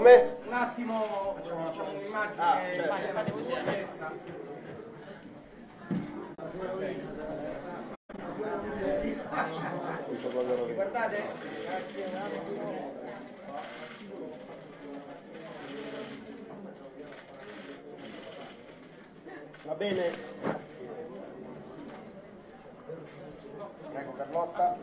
Come? Un attimo, facciamo un'immagine. Guardate. Va bene. Prego Carlotta.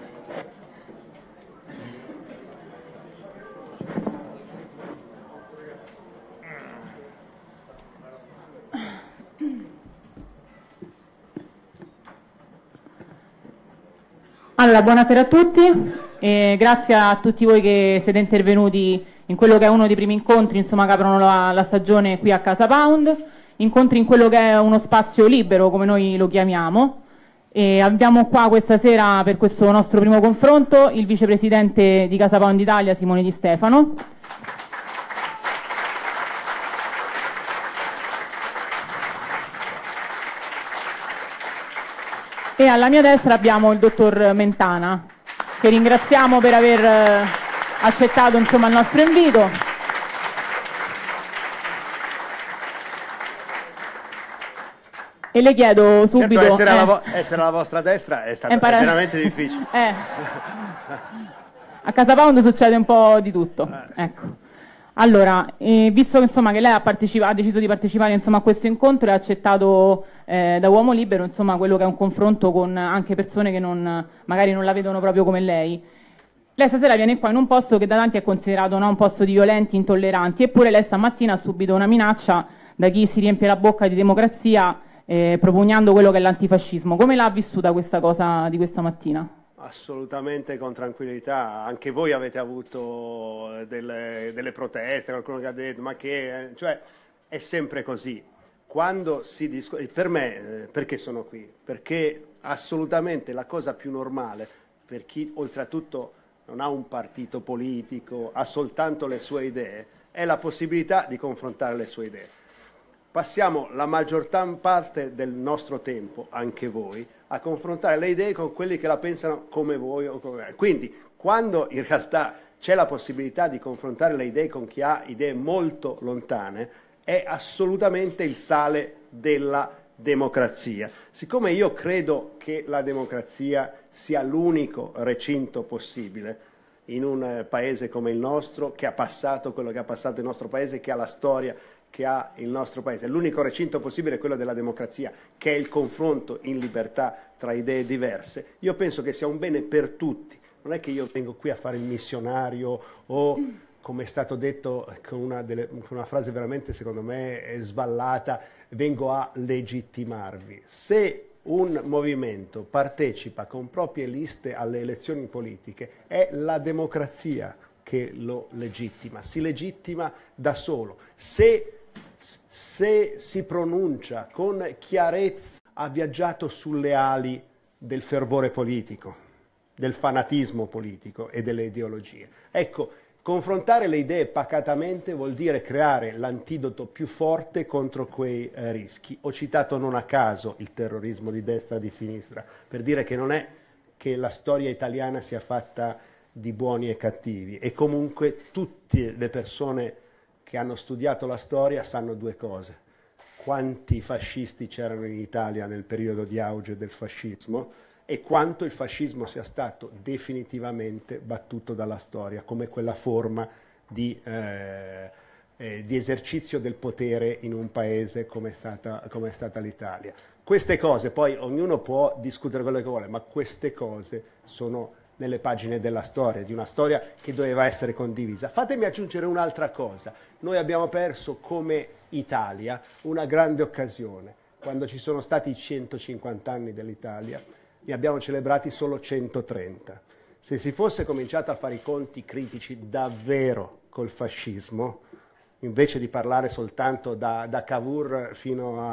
Allora, buonasera a tutti e grazie a tutti voi che siete intervenuti in quello che è uno dei primi incontri, insomma, che aprono la stagione qui a Casa Pound, incontri in quello che è uno spazio libero, come noi lo chiamiamo, e abbiamo qua questa sera, per questo nostro primo confronto, il vicepresidente di Casa Pound Italia, Simone Di Stefano. E alla mia destra abbiamo il dottor Mentana, che ringraziamo per aver accettato, insomma, il nostro invito. E le chiedo subito... Certo, essere alla vostra destra è veramente difficile. A Casa Pound succede un po' di tutto. Ecco. Allora, visto che, insomma, che lei ha deciso di partecipare, insomma, a questo incontro e ha accettato da uomo libero, insomma, quello che è un confronto con anche persone che magari non la vedono proprio come lei. Lei stasera viene qua in un posto che da tanti è considerato, no, un posto di violenti, intolleranti, eppure lei stamattina ha subito una minaccia da chi si riempie la bocca di democrazia propugnando quello che è l'antifascismo. Come l'ha vissuta questa cosa di questa mattina? Assolutamente con tranquillità. Anche voi avete avuto delle proteste, qualcuno che ha detto ma che... cioè è sempre così. Quando si discute... Per me, perché sono qui? Perché assolutamente la cosa più normale per chi oltretutto non ha un partito politico, ha soltanto le sue idee, è la possibilità di confrontare le sue idee. Passiamo la maggior parte del nostro tempo, anche voi, a confrontare le idee con quelli che la pensano come voi o come me. Quindi, quando in realtà c'è la possibilità di confrontare le idee con chi ha idee molto lontane, è assolutamente il sale della democrazia. Siccome io credo che la democrazia sia l'unico recinto possibile in un paese come il nostro, che ha passato quello che ha passato il nostro paese, che ha la storia che ha il nostro paese. L'unico recinto possibile è quello della democrazia, che è il confronto in libertà tra idee diverse. Io penso che sia un bene per tutti. Non è che io vengo qui a fare il missionario o, come è stato detto con una frase veramente secondo me sballata, vengo a legittimarvi. Se un movimento partecipa con proprie liste alle elezioni politiche, è la democrazia che lo legittima, si legittima da solo. Se si pronuncia con chiarezza, ha viaggiato sulle ali del fervore politico, del fanatismo politico e delle ideologie. Ecco, confrontare le idee pacatamente vuol dire creare l'antidoto più forte contro quei rischi. Ho citato non a caso il terrorismo di destra e di sinistra, per dire che non è che la storia italiana sia fatta di buoni e cattivi, e comunque tutte le persone che hanno studiato la storia sanno due cose: quanti fascisti c'erano in Italia nel periodo di auge del fascismo e quanto il fascismo sia stato definitivamente battuto dalla storia come quella forma di esercizio del potere in un paese come è stata l'Italia. Queste cose, poi ognuno può discutere quello che vuole, ma queste cose sono nelle pagine della storia, di una storia che doveva essere condivisa. Fatemi aggiungere un'altra cosa. Noi abbiamo perso come Italia una grande occasione. Quando ci sono stati i 150 anni dell'Italia, ne abbiamo celebrati solo 130. Se si fosse cominciato a fare i conti critici davvero col fascismo, invece di parlare soltanto da Cavour fino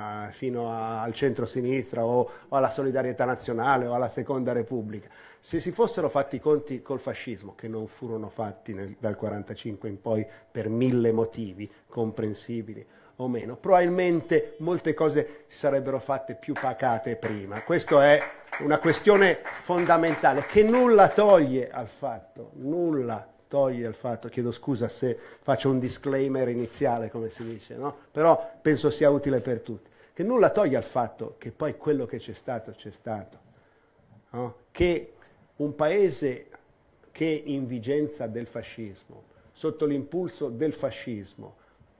al centro-sinistra o alla solidarietà nazionale o alla Seconda Repubblica, se si fossero fatti i conti col fascismo, che non furono fatti dal 1945 in poi per 1000 motivi comprensibili o meno, probabilmente molte cose si sarebbero fatte più pacate prima. Questa è una questione fondamentale che nulla toglie al fatto toglie il fatto, chiedo scusa se faccio un disclaimer iniziale, come si dice, no? Però penso sia utile per tutti, che nulla toglie al fatto che poi quello che c'è stato, no? Che un paese che in vigenza del fascismo, sotto l'impulso del fascismo,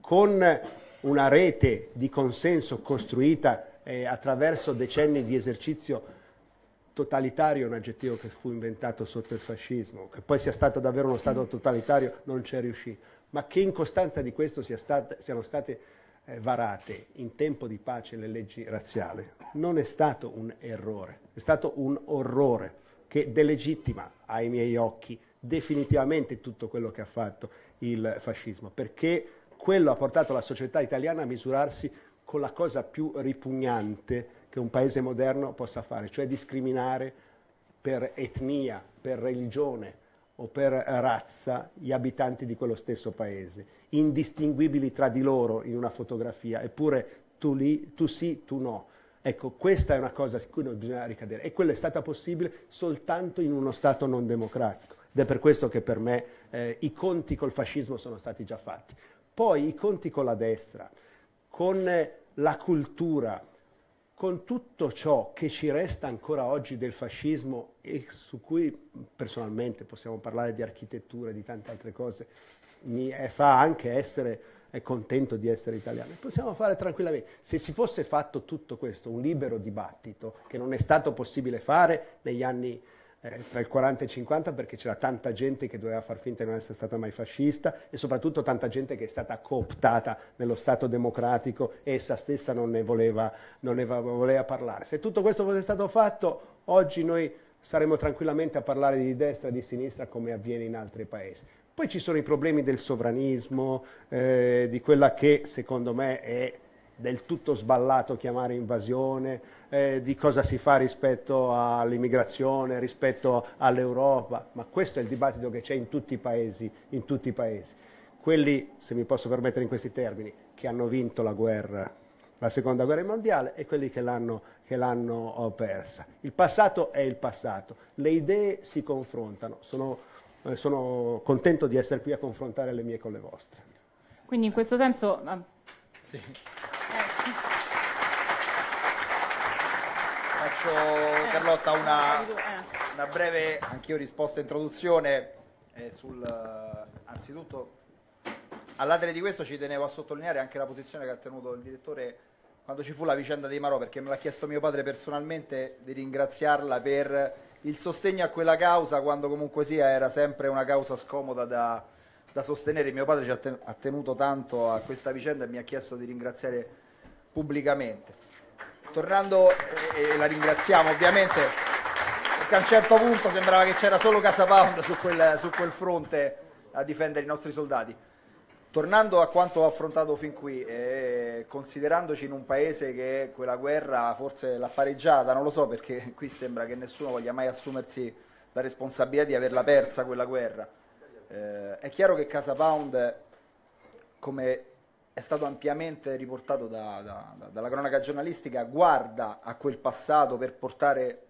con una rete di consenso costruita attraverso decenni di esercizio totalitario, un aggettivo che fu inventato sotto il fascismo, che poi sia stato davvero uno Stato totalitario non c'è riuscito, ma che in costanza di questo siano state varate in tempo di pace le leggi razziali, non è stato un errore, è stato un orrore che delegittima ai miei occhi definitivamente tutto quello che ha fatto il fascismo, perché quello ha portato la società italiana a misurarsi con la cosa più ripugnante che un paese moderno possa fare, cioè discriminare per etnia, per religione o per razza gli abitanti di quello stesso paese, indistinguibili tra di loro in una fotografia, eppure tu sì, tu no. Ecco, questa è una cosa su cui non bisogna ricadere, e quello è stato possibile soltanto in uno Stato non democratico, ed è per questo che per me i conti col fascismo sono stati già fatti. Poi i conti con la destra, con la cultura, con tutto ciò che ci resta ancora oggi del fascismo e su cui personalmente possiamo parlare di architettura e di tante altre cose, mi fa anche essere contento di essere italiano. Possiamo fare tranquillamente. Se si fosse fatto tutto questo, un libero dibattito, che non è stato possibile fare negli anni tra il 40 e il 50, perché c'era tanta gente che doveva far finta di non essere stata mai fascista e soprattutto tanta gente che è stata cooptata nello Stato democratico e essa stessa non ne voleva parlare. Se tutto questo fosse stato fatto, oggi noi saremmo tranquillamente a parlare di destra e di sinistra come avviene in altri paesi. Poi ci sono i problemi del sovranismo, di quella che secondo me è del tutto sballato chiamare invasione, di cosa si fa rispetto all'immigrazione, rispetto all'Europa, ma questo è il dibattito che c'è in tutti i paesi, quelli, se mi posso permettere in questi termini, che hanno vinto la seconda guerra mondiale, e quelli che l'hanno persa. Il passato è il passato, le idee si confrontano, sono contento di essere qui a confrontare le mie con le vostre. Quindi in questo senso... Sì. Faccio, Carlotta, una breve, anch'io, risposta introduzione anzitutto, all'atere di questo ci tenevo a sottolineare anche la posizione che ha tenuto il direttore quando ci fu la vicenda dei Marò, perché me l'ha chiesto mio padre personalmente di ringraziarla per il sostegno a quella causa, quando comunque sia era sempre una causa scomoda da sostenere. Mio padre ci ha tenuto tanto a questa vicenda e mi ha chiesto di ringraziare pubblicamente. Tornando, e la ringraziamo ovviamente, perché a un certo punto sembrava che c'era solo Casa Pound su quel fronte a difendere i nostri soldati. Tornando a quanto ho affrontato fin qui, considerandoci in un paese che quella guerra forse l'ha pareggiata, non lo so, perché qui sembra che nessuno voglia mai assumersi la responsabilità di averla persa quella guerra. È chiaro che Casa Pound, come è stato ampiamente riportato dalla cronaca giornalistica, guarda a quel passato per portare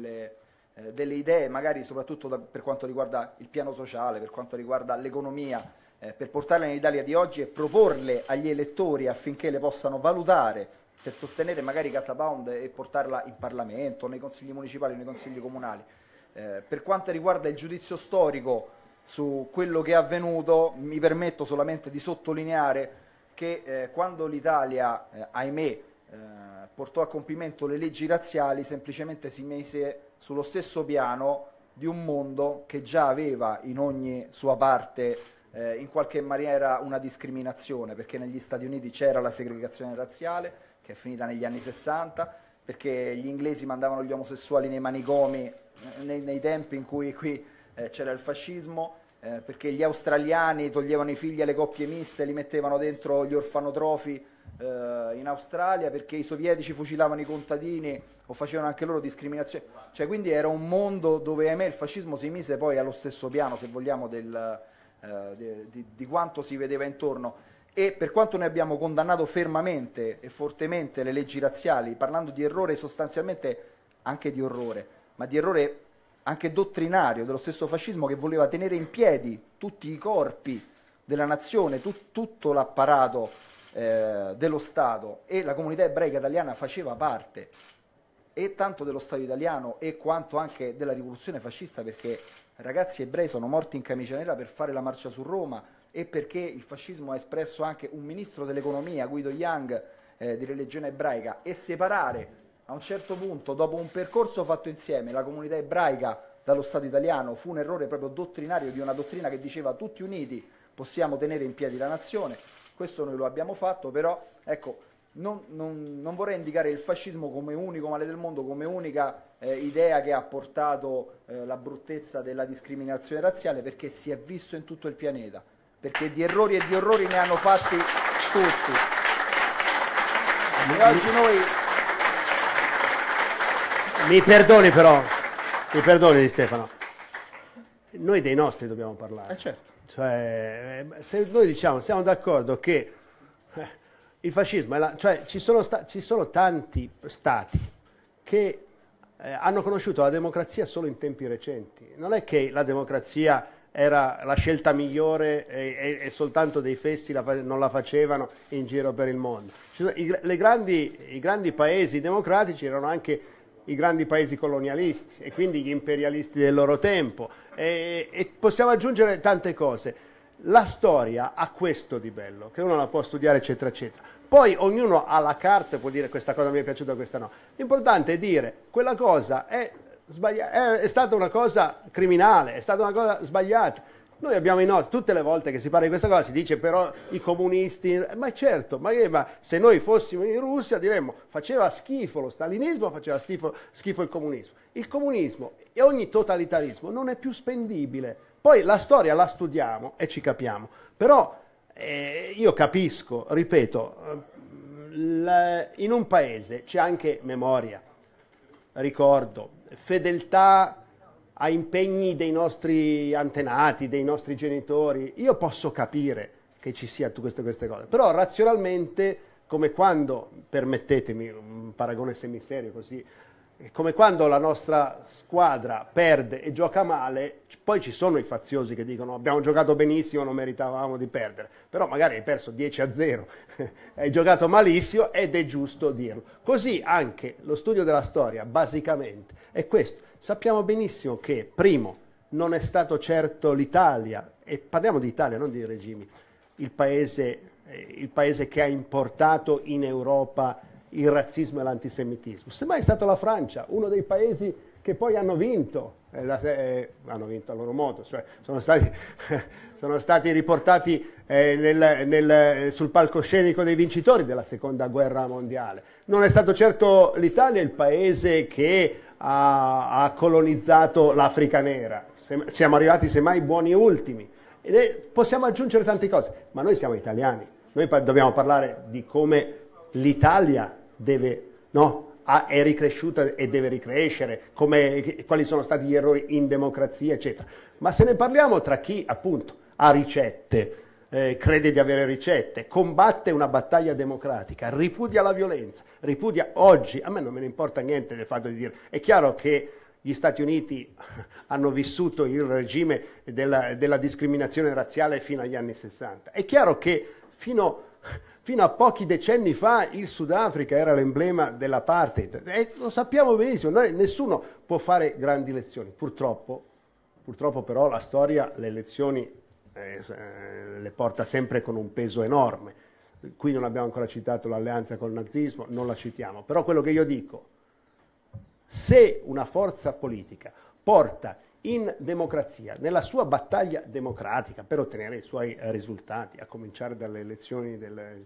delle idee, magari soprattutto per quanto riguarda il piano sociale, per quanto riguarda l'economia, per portarle nell'Italia di oggi e proporle agli elettori affinché le possano valutare, per sostenere magari Casa Pound e portarla in Parlamento, nei consigli municipali, nei consigli comunali. Per quanto riguarda il giudizio storico su quello che è avvenuto, mi permetto solamente di sottolineare che quando l'Italia, ahimè, portò a compimento le leggi razziali, semplicemente si mise sullo stesso piano di un mondo che già aveva in ogni sua parte in qualche maniera una discriminazione, perché negli Stati Uniti c'era la segregazione razziale, che è finita negli anni 60, perché gli inglesi mandavano gli omosessuali nei manicomi nei tempi in cui qui c'era il fascismo, perché gli australiani toglievano i figli alle coppie miste e li mettevano dentro gli orfanotrofi in Australia, perché i sovietici fucilavano i contadini o facevano anche loro discriminazione. Cioè, quindi era un mondo dove, ahimè, il fascismo si mise poi allo stesso piano, se vogliamo, di quanto si vedeva intorno. E per quanto noi abbiamo condannato fermamente e fortemente le leggi razziali, parlando di errore sostanzialmente anche di orrore, ma di errore anche dottrinario dello stesso fascismo, che voleva tenere in piedi tutti i corpi della nazione, tutto l'apparato dello Stato, e la comunità ebraica italiana faceva parte e tanto dello Stato italiano e quanto anche della rivoluzione fascista, perché ragazzi ebrei sono morti in camicia nera per fare la marcia su Roma, e perché il fascismo ha espresso anche un ministro dell'economia, Guido Young, di religione ebraica, e separare a un certo punto, dopo un percorso fatto insieme, la comunità ebraica dallo Stato italiano fu un errore proprio dottrinario di una dottrina che diceva tutti uniti possiamo tenere in piedi la nazione. Questo noi lo abbiamo fatto, però ecco, non vorrei indicare il fascismo come unico male del mondo, come unica idea che ha portato la bruttezza della discriminazione razziale, perché si è visto in tutto il pianeta, perché di errori e di orrori ne hanno fatti tutti. E oggi noi... Mi perdoni Di Stefano, noi dei nostri dobbiamo parlare. Certo. Cioè, se noi diciamo, siamo d'accordo che il fascismo, cioè ci sono tanti stati che hanno conosciuto la democrazia solo in tempi recenti. Non è che la democrazia era la scelta migliore e soltanto dei fessi non la facevano in giro per il mondo. I grandi paesi democratici erano anche i grandi paesi colonialisti e quindi gli imperialisti del loro tempo, e possiamo aggiungere tante cose. La storia ha questo di bello, che uno la può studiare eccetera eccetera, poi ognuno ha la carta e può dire questa cosa mi è piaciuta, questa no. L'importante è dire quella cosa è stata una cosa criminale, è stata una cosa sbagliata. Noi abbiamo i nostri, tutte le volte che si parla di questa cosa si dice però i comunisti, ma certo, ma se noi fossimo in Russia diremmo faceva schifo lo stalinismo, faceva schifo il comunismo. Il comunismo e ogni totalitarismo non è più spendibile. Poi la storia la studiamo e ci capiamo, però io capisco, ripeto, in un paese c'è anche memoria, ricordo, fedeltà a impegni dei nostri antenati, dei nostri genitori. Io posso capire che ci sia tutte queste cose, però razionalmente, come quando, permettetemi un paragone semiserio così, come quando la nostra squadra perde e gioca male, poi ci sono i faziosi che dicono abbiamo giocato benissimo, non meritavamo di perdere, però magari hai perso 10-0, hai giocato malissimo ed è giusto dirlo. Così anche lo studio della storia, basicamente, è questo. Sappiamo benissimo che, primo, non è stato certo l'Italia, e parliamo di Italia, non di regimi, il paese che ha importato in Europa il razzismo e l'antisemitismo. Semmai è stata la Francia, uno dei paesi che poi hanno vinto a loro modo, cioè sono stati riportati sul palcoscenico dei vincitori della seconda guerra mondiale. Non è stato certo l'Italia il paese che ha colonizzato l'Africa nera. Siamo arrivati semmai buoni ultimi. Possiamo aggiungere tante cose, ma noi siamo italiani. Noi dobbiamo parlare di come l'Italia è ricresciuta e deve ricrescere, quali sono stati gli errori in democrazia, eccetera. Ma se ne parliamo tra chi appunto ha ricette, crede di avere ricette, combatte una battaglia democratica, ripudia la violenza, ripudia oggi, a me non me ne importa niente del fatto di dire, è chiaro che gli Stati Uniti hanno vissuto il regime della discriminazione razziale fino agli anni 60, è chiaro che fino a pochi decenni fa il Sudafrica era l'emblema dell'apartheid, e lo sappiamo benissimo, nessuno può fare grandi lezioni, purtroppo però la storia le lezioni le porta sempre con un peso enorme. Qui non abbiamo ancora citato l'alleanza col nazismo, non la citiamo, però quello che io dico, se una forza politica porta in democrazia, nella sua battaglia democratica per ottenere i suoi risultati, a cominciare dalle elezioni del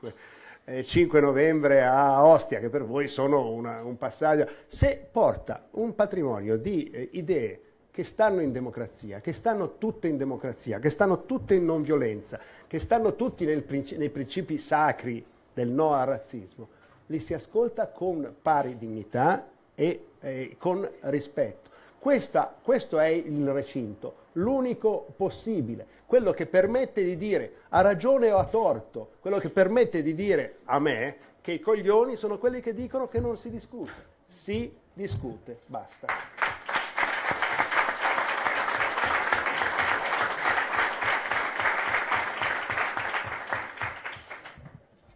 5 novembre a Ostia, che per voi sono un passaggio, se porta un patrimonio di idee che stanno in democrazia, che stanno tutte in democrazia, che stanno tutte in non violenza, che stanno tutti nei principi sacri del no al razzismo, li si ascolta con pari dignità e con rispetto. Questo è il recinto, l'unico possibile, quello che permette di dire ha ragione o ha torto, quello che permette di dire a me che i coglioni sono quelli che dicono che non si discute. Si discute, basta.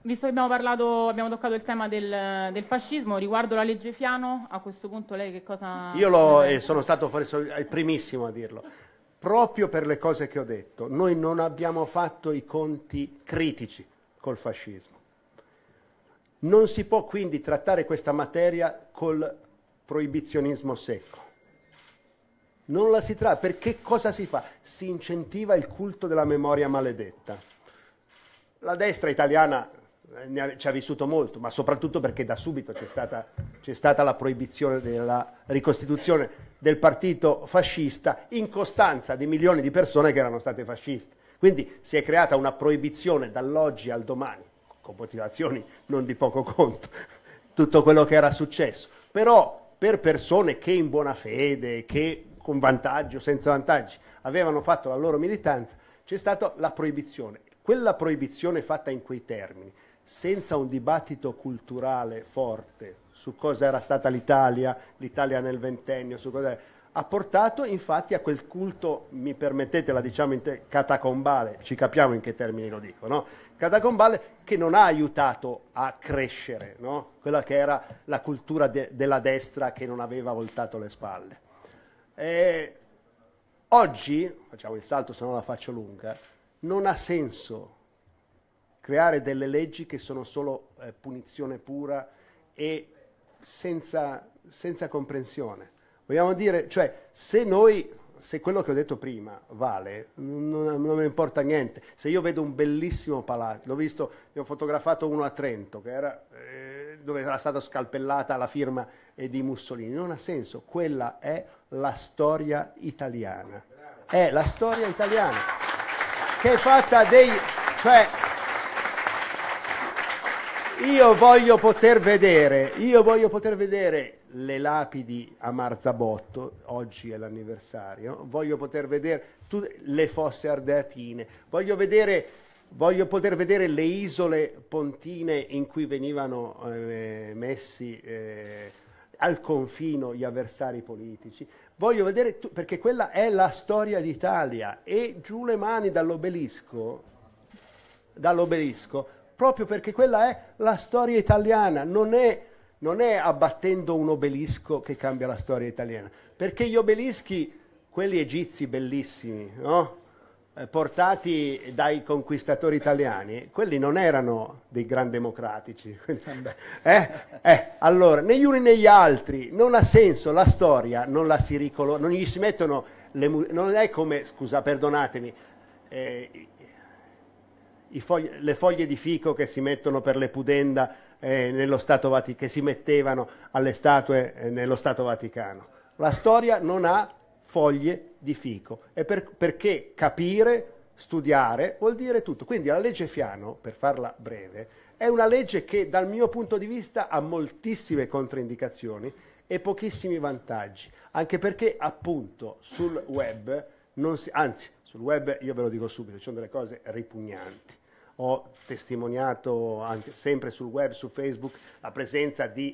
visto che abbiamo toccato il tema del fascismo, riguardo la legge Fiano, a questo punto lei che cosa... Io sono stato forse il primissimo a dirlo. Proprio per le cose che ho detto, noi non abbiamo fatto i conti critici col fascismo. Non si può quindi trattare questa materia col proibizionismo secco. Non la si tratta, perché cosa si fa? Si incentiva il culto della memoria maledetta. La destra italiana ci ha vissuto molto, ma soprattutto perché da subito c'è stata la proibizione della ricostituzione del partito fascista in costanza di milioni di persone che erano state fasciste. Quindi si è creata una proibizione dall'oggi al domani, con motivazioni non di poco conto, tutto quello che era successo. Però per persone che in buona fede, che con vantaggio o senza vantaggi avevano fatto la loro militanza, c'è stata la proibizione. Quella proibizione fatta in quei termini, senza un dibattito culturale forte su cosa era stata l'Italia nel ventennio, su cosa ha portato infatti a quel culto, mi permettete la diciamo catacombale, ci capiamo in che termini lo dico, no? Catacombale, che non ha aiutato a crescere, no? Quella che era la cultura della destra che non aveva voltato le spalle. Oggi, facciamo il salto se non la faccio lunga, non ha senso creare delle leggi che sono solo punizione pura e senza comprensione. Vogliamo dire, cioè, se quello che ho detto prima vale, non mi importa niente. Se io vedo un bellissimo palazzo, ne ho fotografato uno a Trento, che era, dove era stata scalpellata la firma di Mussolini, non ha senso. Quella è la storia italiana. È la storia italiana, che è fatta cioè, io voglio poter vedere le lapidi a Marzabotto, oggi è l'anniversario, voglio poter vedere le fosse ardeatine, voglio poter vedere le isole pontine in cui venivano messi al confino gli avversari politici, voglio vedere, perché quella è la storia d'Italia, e giù le mani dall'obelisco, proprio perché quella è la storia italiana, non è abbattendo un obelisco che cambia la storia italiana, perché gli obelischi, quelli egizi bellissimi, no? Portati dai conquistatori italiani, quelli non erano dei gran democratici. Allora, negli uni negli altri non ha senso, la storia non la si non gli si mettono non è come, scusa, perdonatemi, le foglie di fico che si mettono per le pudenda nello Stato che si mettevano alle statue nello Stato Vaticano. La storia non ha foglie di fico, e perché capire, studiare vuol dire tutto. Quindi la legge Fiano, per farla breve, è una legge che dal mio punto di vista ha moltissime controindicazioni e pochissimi vantaggi, anche perché appunto sul web sul web, io ve lo dico subito, ci sono delle cose ripugnanti. Ho testimoniato anche sempre sul web, su Facebook, la presenza di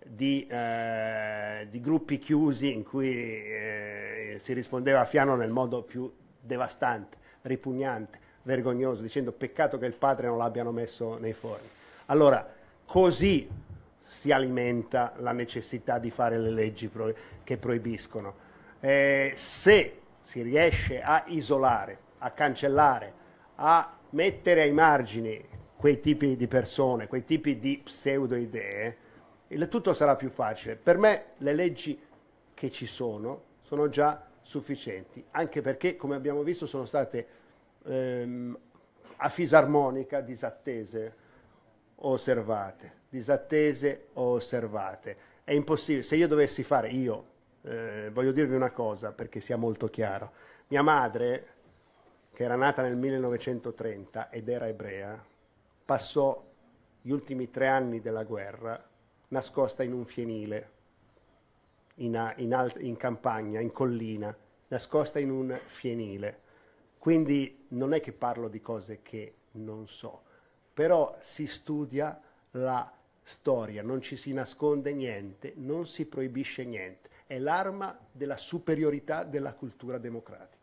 gruppi chiusi in cui si rispondeva a Fiano nel modo più devastante, ripugnante, vergognoso, dicendo peccato che il padre non l'abbiano messo nei forni. Allora, così si alimenta la necessità di fare le leggi che proibiscono. Se si riesce a isolare, a cancellare, a mettere ai margini quei tipi di persone, quei tipi di pseudo-idee, il tutto sarà più facile. Per me le leggi che ci sono già sufficienti, anche perché, come abbiamo visto, sono state a fisarmonica disattese o osservate. È impossibile. Se io dovessi fare, voglio dirvi una cosa perché sia molto chiaro. Mia madre, che era nata nel 1930 ed era ebrea, passò gli ultimi 3 anni della guerra nascosta in un fienile, in campagna, in collina, nascosta in un fienile. Quindi non è che parlo di cose che non so, però si studia la storia, non ci si nasconde niente, non si proibisce niente. È l'arma della superiorità della cultura democratica.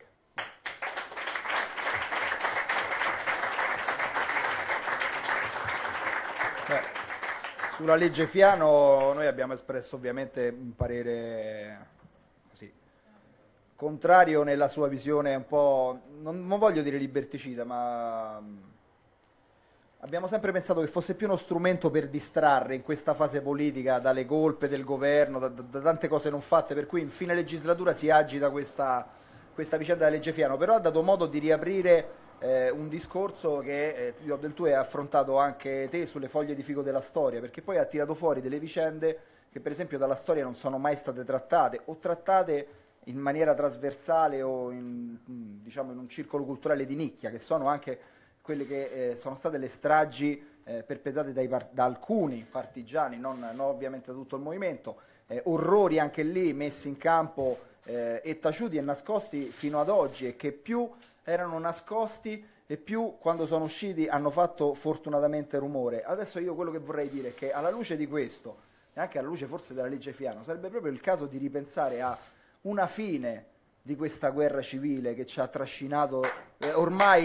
Sulla legge Fiano noi abbiamo espresso ovviamente un parere così, contrario nella sua visione un po', non voglio dire liberticida, ma abbiamo sempre pensato che fosse più uno strumento per distrarre in questa fase politica dalle colpe del governo, da tante cose non fatte, per cui in fine legislatura si agita questa vicenda della legge Fiano, però ha dato modo di riaprire un discorso che del tuo hai affrontato anche te sulle foglie di fico della storia, perché poi ha tirato fuori delle vicende che per esempio dalla storia non sono mai state trattate o trattate in maniera trasversale o diciamo in un circolo culturale di nicchia, che sono anche quelle che sono state le stragi perpetrate da alcuni partigiani, non ovviamente da tutto il movimento, orrori anche lì messi in campo e taciuti e nascosti fino ad oggi, e che più erano nascosti e più quando sono usciti hanno fatto fortunatamente rumore. Adesso io quello che vorrei dire è che alla luce di questo, e anche alla luce forse della legge Fiano, sarebbe proprio il caso di ripensare a una fine di questa guerra civile che ci ha trascinato ormai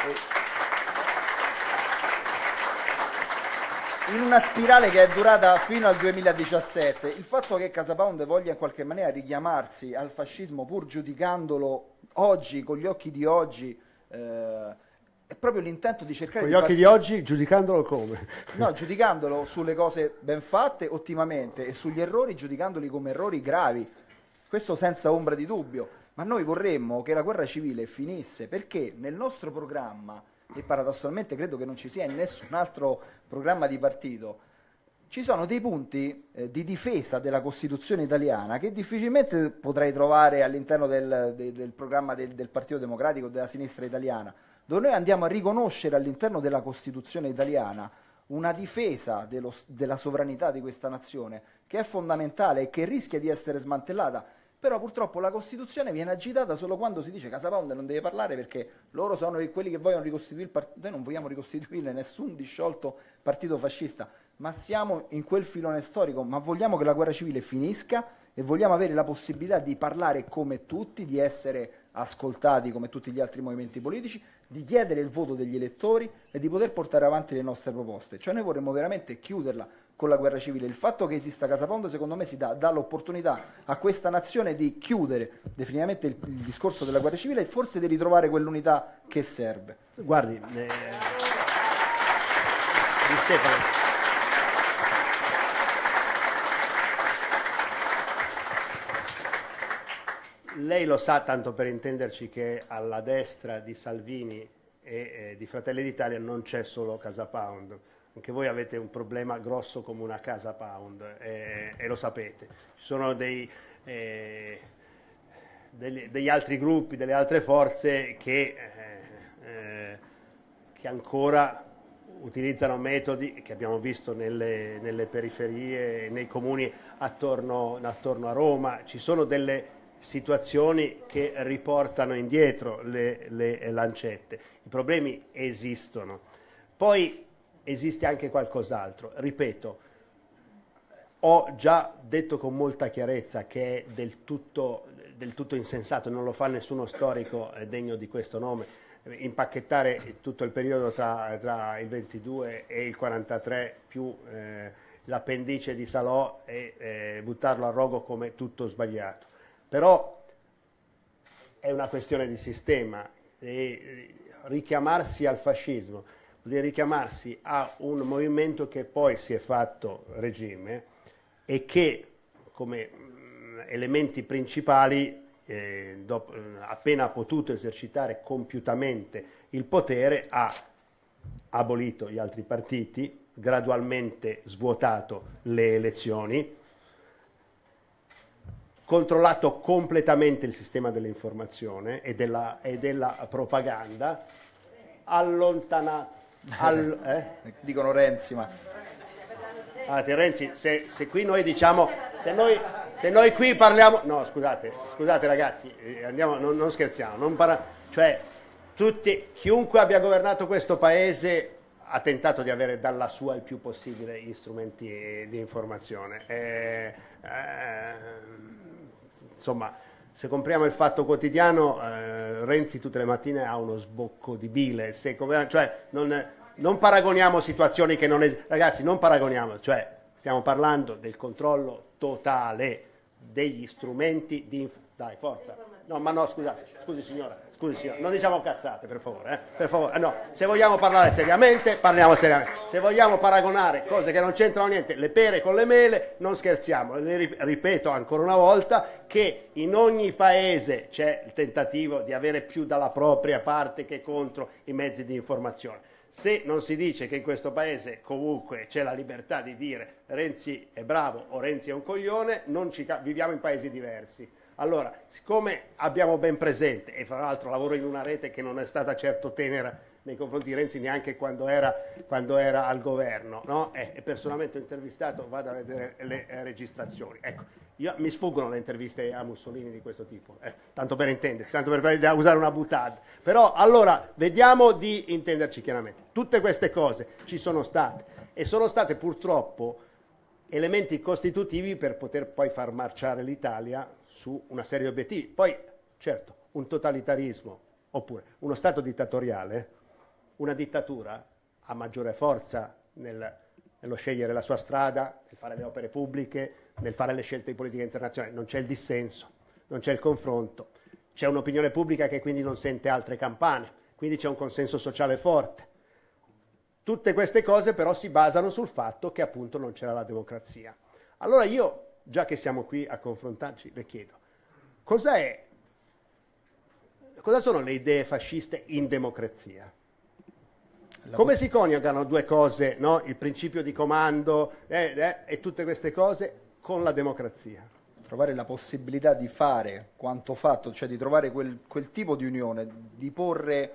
in una spirale che è durata fino al 2017. Il fatto che CasaPound voglia in qualche maniera richiamarsi al fascismo pur giudicandolo oggi, con gli occhi di oggi, è proprio l'intento di cercare con gli occhi di oggi, giudicandolo come? No, giudicandolo sulle cose ben fatte ottimamente e sugli errori giudicandoli come errori gravi, questo senza ombra di dubbio. Ma noi vorremmo che la guerra civile finisse, perché nel nostro programma, e paradossalmente credo che non ci sia in nessun altro programma di partito, ci sono dei punti di difesa della Costituzione italiana che difficilmente potrai trovare all'interno del programma del Partito Democratico o della sinistra italiana, dove noi andiamo a riconoscere all'interno della Costituzione italiana una difesa della sovranità di questa nazione che è fondamentale e che rischia di essere smantellata. Però purtroppo la Costituzione viene agitata solo quando si dice CasaPound non deve parlare perché loro sono quelli che vogliono ricostituire il partito. Noi non vogliamo ricostituire nessun disciolto partito fascista, ma siamo in quel filone storico, ma vogliamo che la guerra civile finisca e vogliamo avere la possibilità di parlare come tutti, di essere ascoltati come tutti gli altri movimenti politici, di chiedere il voto degli elettori e di poter portare avanti le nostre proposte. Cioè noi vorremmo veramente chiuderla con la guerra civile. Il fatto che esista CasaPound secondo me si dà l'opportunità a questa nazione di chiudere definitivamente il discorso della guerra civile e forse di ritrovare quell'unità che serve. Guardi, Di Stefano, lei lo sa, tanto per intenderci, che alla destra di Salvini e di Fratelli d'Italia non c'è solo CasaPound. Anche voi avete un problema grosso come una CasaPound e lo sapete. Ci sono degli altri gruppi, delle altre forze che ancora utilizzano metodi che abbiamo visto nelle periferie, nei comuni attorno a Roma. Ci sono delle situazioni che riportano indietro le lancette. I problemi esistono. Poi esiste anche qualcos'altro. Ripeto, ho già detto con molta chiarezza che è del tutto insensato, non lo fa nessuno storico degno di questo nome, impacchettare tutto il periodo tra il 22 e il 43 più l'appendice di Salò e buttarlo a rogo come tutto sbagliato. Però è una questione di sistema e richiamarsi al fascismo di richiamarsi a un movimento che poi si è fatto regime e che come elementi principali, appena ha potuto esercitare compiutamente il potere, ha abolito gli altri partiti, gradualmente svuotato le elezioni, controllato completamente il sistema dell'informazione e della propaganda, allontanato. Dicono Renzi, ma Renzi, se qui noi diciamo, se noi qui parliamo, no, scusate ragazzi, andiamo, non scherziamo, cioè chiunque abbia governato questo paese ha tentato di avere dalla sua il più possibile gli strumenti di informazione. Insomma, se compriamo il Fatto Quotidiano, Renzi tutte le mattine ha uno sbocco di bile. Cioè, non paragoniamo situazioni che non ragazzi, non paragoniamo. Cioè, Stiamo parlando del controllo totale degli strumenti di... Dai, forza. No, ma no, scusate, scusi signora, non diciamo cazzate, per favore. Per favore. No, se vogliamo parlare seriamente, parliamo seriamente. Se vogliamo paragonare cose che non c'entrano niente, le pere con le mele, non scherziamo. Ripeto ancora una volta che in ogni paese c'è il tentativo di avere più dalla propria parte che contro i mezzi di informazione. Se non si dice che in questo paese comunque c'è la libertà di dire Renzi è bravo o Renzi è un coglione, viviamo in paesi diversi. Allora, siccome abbiamo ben presente, e fra l'altro lavoro in una rete che non è stata certo tenera nei confronti di Renzi neanche quando era al governo, no? E personalmente ho intervistato, vado a vedere le registrazioni. Ecco, mi sfuggono le interviste a Mussolini di questo tipo, tanto per intenderci, tanto per usare una boutade. Però allora vediamo di intenderci chiaramente. Tutte queste cose ci sono state e sono state purtroppo elementi costitutivi per poter poi far marciare l'Italia su una serie di obiettivi. Poi, certo, un totalitarismo oppure uno Stato dittatoriale, una dittatura ha maggiore forza nello scegliere la sua strada, nel fare le opere pubbliche, nel fare le scelte di politica internazionale. Non c'è il dissenso, non c'è il confronto, c'è un'opinione pubblica che quindi non sente altre campane, quindi c'è un consenso sociale forte. Tutte queste cose però si basano sul fatto che appunto non c'era la democrazia. Allora io, già che siamo qui a confrontarci, le chiedo, cosa sono le idee fasciste in democrazia? Come si coniugano due cose, no? Il principio di comando e tutte queste cose con la democrazia? Trovare la possibilità di fare quanto fatto, cioè di trovare quel tipo di unione, di porre...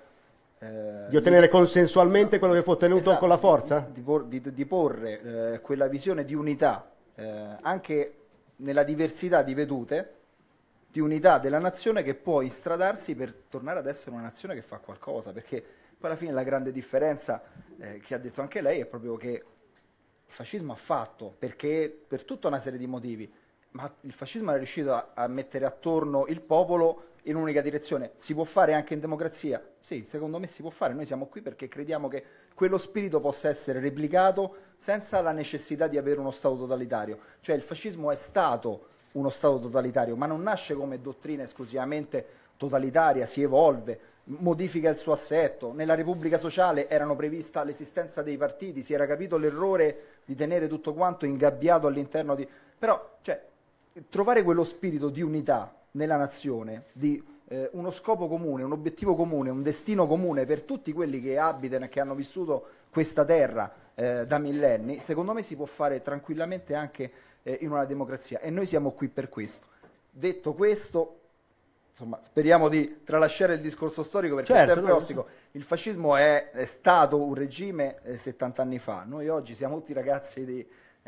di ottenere consensualmente quello che fu ottenuto, esatto, con la forza? Di porre quella visione di unità, anche nella diversità di vedute, di unità della nazione che può instradarsi per tornare ad essere una nazione che fa qualcosa, perché poi alla fine la grande differenza che ha detto anche lei è proprio che il fascismo ha fatto, perché per tutta una serie di motivi, ma il fascismo è riuscito a mettere attorno il popolo in un'unica direzione. Si può fare anche in democrazia? Sì, secondo me si può fare. Noi siamo qui perché crediamo che quello spirito possa essere replicato senza la necessità di avere uno Stato totalitario. Cioè il fascismo è stato uno Stato totalitario, ma non nasce come dottrina esclusivamente totalitaria, si evolve, modifica il suo assetto. Nella Repubblica Sociale erano prevista l'esistenza dei partiti, si era capito l'errore di tenere tutto quanto ingabbiato all'interno di... Però, cioè, trovare quello spirito di unità nella nazione, di uno scopo comune, un obiettivo comune, un destino comune per tutti quelli che abitano e che hanno vissuto questa terra da millenni, secondo me si può fare tranquillamente anche in una democrazia, e noi siamo qui per questo. Detto questo, insomma, speriamo di tralasciare il discorso storico, perché certo, è sempre ostico. Il fascismo è stato un regime 70 anni fa, noi oggi siamo tutti ragazzi di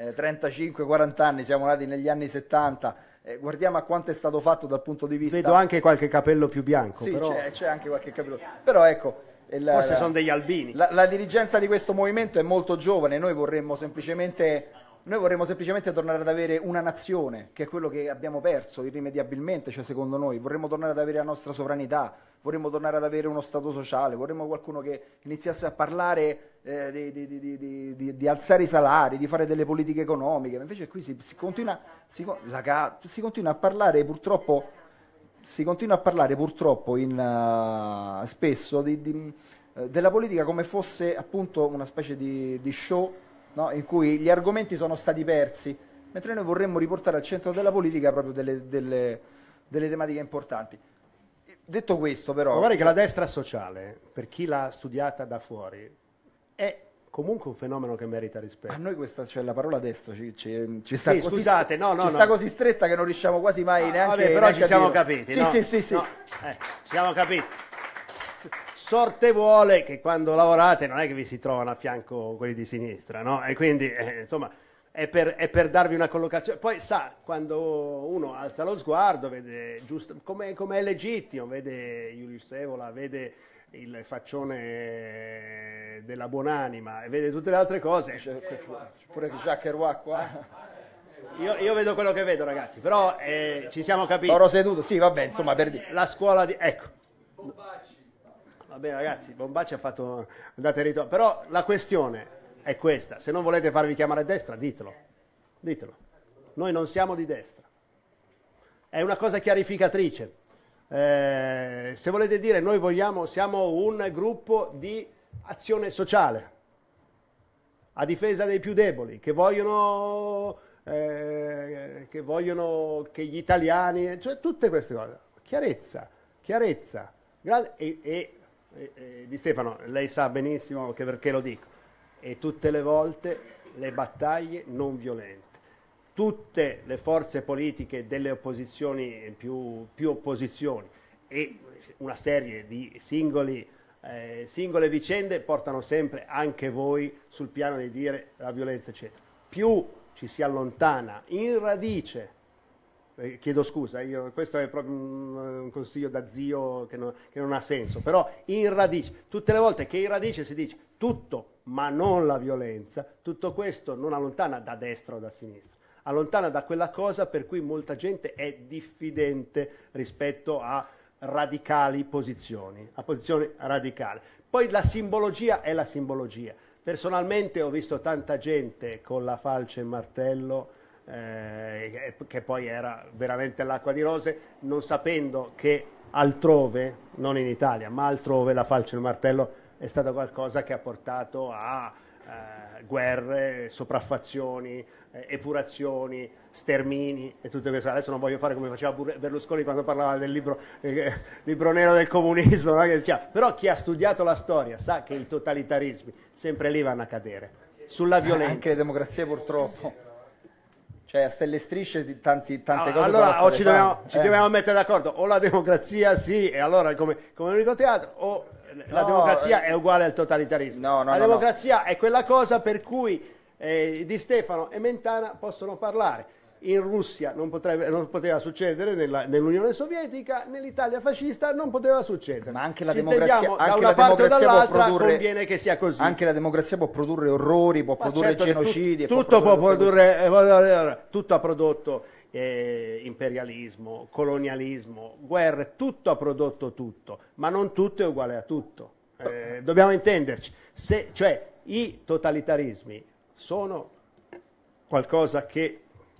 35-40 anni, siamo nati negli anni 70, guardiamo a quanto è stato fatto dal punto di vista... Vedo anche qualche capello più bianco. Sì, però... c'è anche qualche capello. Però ecco... Forse sono degli albini. La dirigenza di questo movimento è molto giovane, noi vorremmo semplicemente tornare ad avere una nazione, che è quello che abbiamo perso irrimediabilmente, cioè secondo noi. Vorremmo tornare ad avere la nostra sovranità, vorremmo tornare ad avere uno Stato sociale, vorremmo qualcuno che iniziasse a parlare di alzare i salari, di fare delle politiche economiche. Invece qui si continua a parlare purtroppo spesso della politica come fosse appunto una specie di show, no? In cui gli argomenti sono stati persi, mentre noi vorremmo riportare al centro della politica proprio delle tematiche importanti. Detto questo, però... Ma guarda che la destra sociale, per chi l'ha studiata da fuori, è comunque un fenomeno che merita rispetto. A noi questa, cioè la parola destra ci sta, sì, così, scusate, sta così stretta che non riusciamo quasi mai neanche... Vabbè, però ci siamo capiti, sì, no? Sì. Ci siamo capiti. Sorte vuole che quando lavorate non è che vi si trovano a fianco quelli di sinistra, no? E quindi, insomma, è per darvi una collocazione. Poi sa, quando uno alza lo sguardo, vede giusto come è legittimo, vede Julius Evola, vede il faccione della buonanima e vede tutte le altre cose. C'è pure Jacques Kerouac qua. Io vedo quello che vedo, ragazzi, però ci siamo capiti. Ero seduto, sì, vabbè, insomma, per dire. La scuola di... Ecco. Va bene, ragazzi, Bombacci ha fatto andate e ritorno, però la questione è questa: se non volete farvi chiamare a destra, ditelo, ditelo. Noi non siamo di destra. È una cosa chiarificatrice. Se volete dire, noi siamo un gruppo di azione sociale, a difesa dei più deboli, che vogliono che gli italiani, cioè tutte queste cose. Chiarezza. Di Stefano, lei sa benissimo che perché lo dico, e tutte le volte le battaglie non violente. Tutte le forze politiche delle opposizioni, più opposizioni, e una serie di singole vicende portano sempre anche voi sul piano di dire la violenza, eccetera. Più ci si allontana in radice, chiedo scusa, questo è proprio un consiglio da zio che non ha senso, però in radice, tutte le volte che in radice si dice tutto ma non la violenza, tutto questo non allontana da destra o da sinistra, allontana da quella cosa per cui molta gente è diffidente rispetto a radicali posizioni, a posizioni radicali. Poi la simbologia è la simbologia. Personalmente ho visto tanta gente con la falce e il martello, che poi era veramente l'acqua di rose, non sapendo che altrove, non in Italia, ma altrove la falce e il martello è stato qualcosa che ha portato a guerre, sopraffazioni, epurazioni, stermini e tutte queste. Adesso non voglio fare come faceva Berlusconi quando parlava del libro nero del comunismo, no? Che diceva, però chi ha studiato la storia sa che i totalitarismi sempre lì vanno a cadere, sulla violenza. Anche le democrazie purtroppo. Cioè a stelle strisce di tante cose. Allora o ci dobbiamo mettere d'accordo, o la democrazia sì, e allora come unico teatro, o la democrazia è uguale al totalitarismo. La democrazia è quella cosa per cui Di Stefano e Mentana possono parlare. In Russia non poteva succedere, nell'Unione Sovietica, nell'Italia fascista non poteva succedere. Ma anche la democrazia, da una parte o dall'altra conviene che sia così. Anche la democrazia può produrre orrori, può produrre genocidi. Tutto può produrre, tutto ha prodotto imperialismo, colonialismo, guerre, tutto ha prodotto tutto, ma non tutto è uguale a tutto. Dobbiamo intenderci. Cioè i totalitarismi sono qualcosa che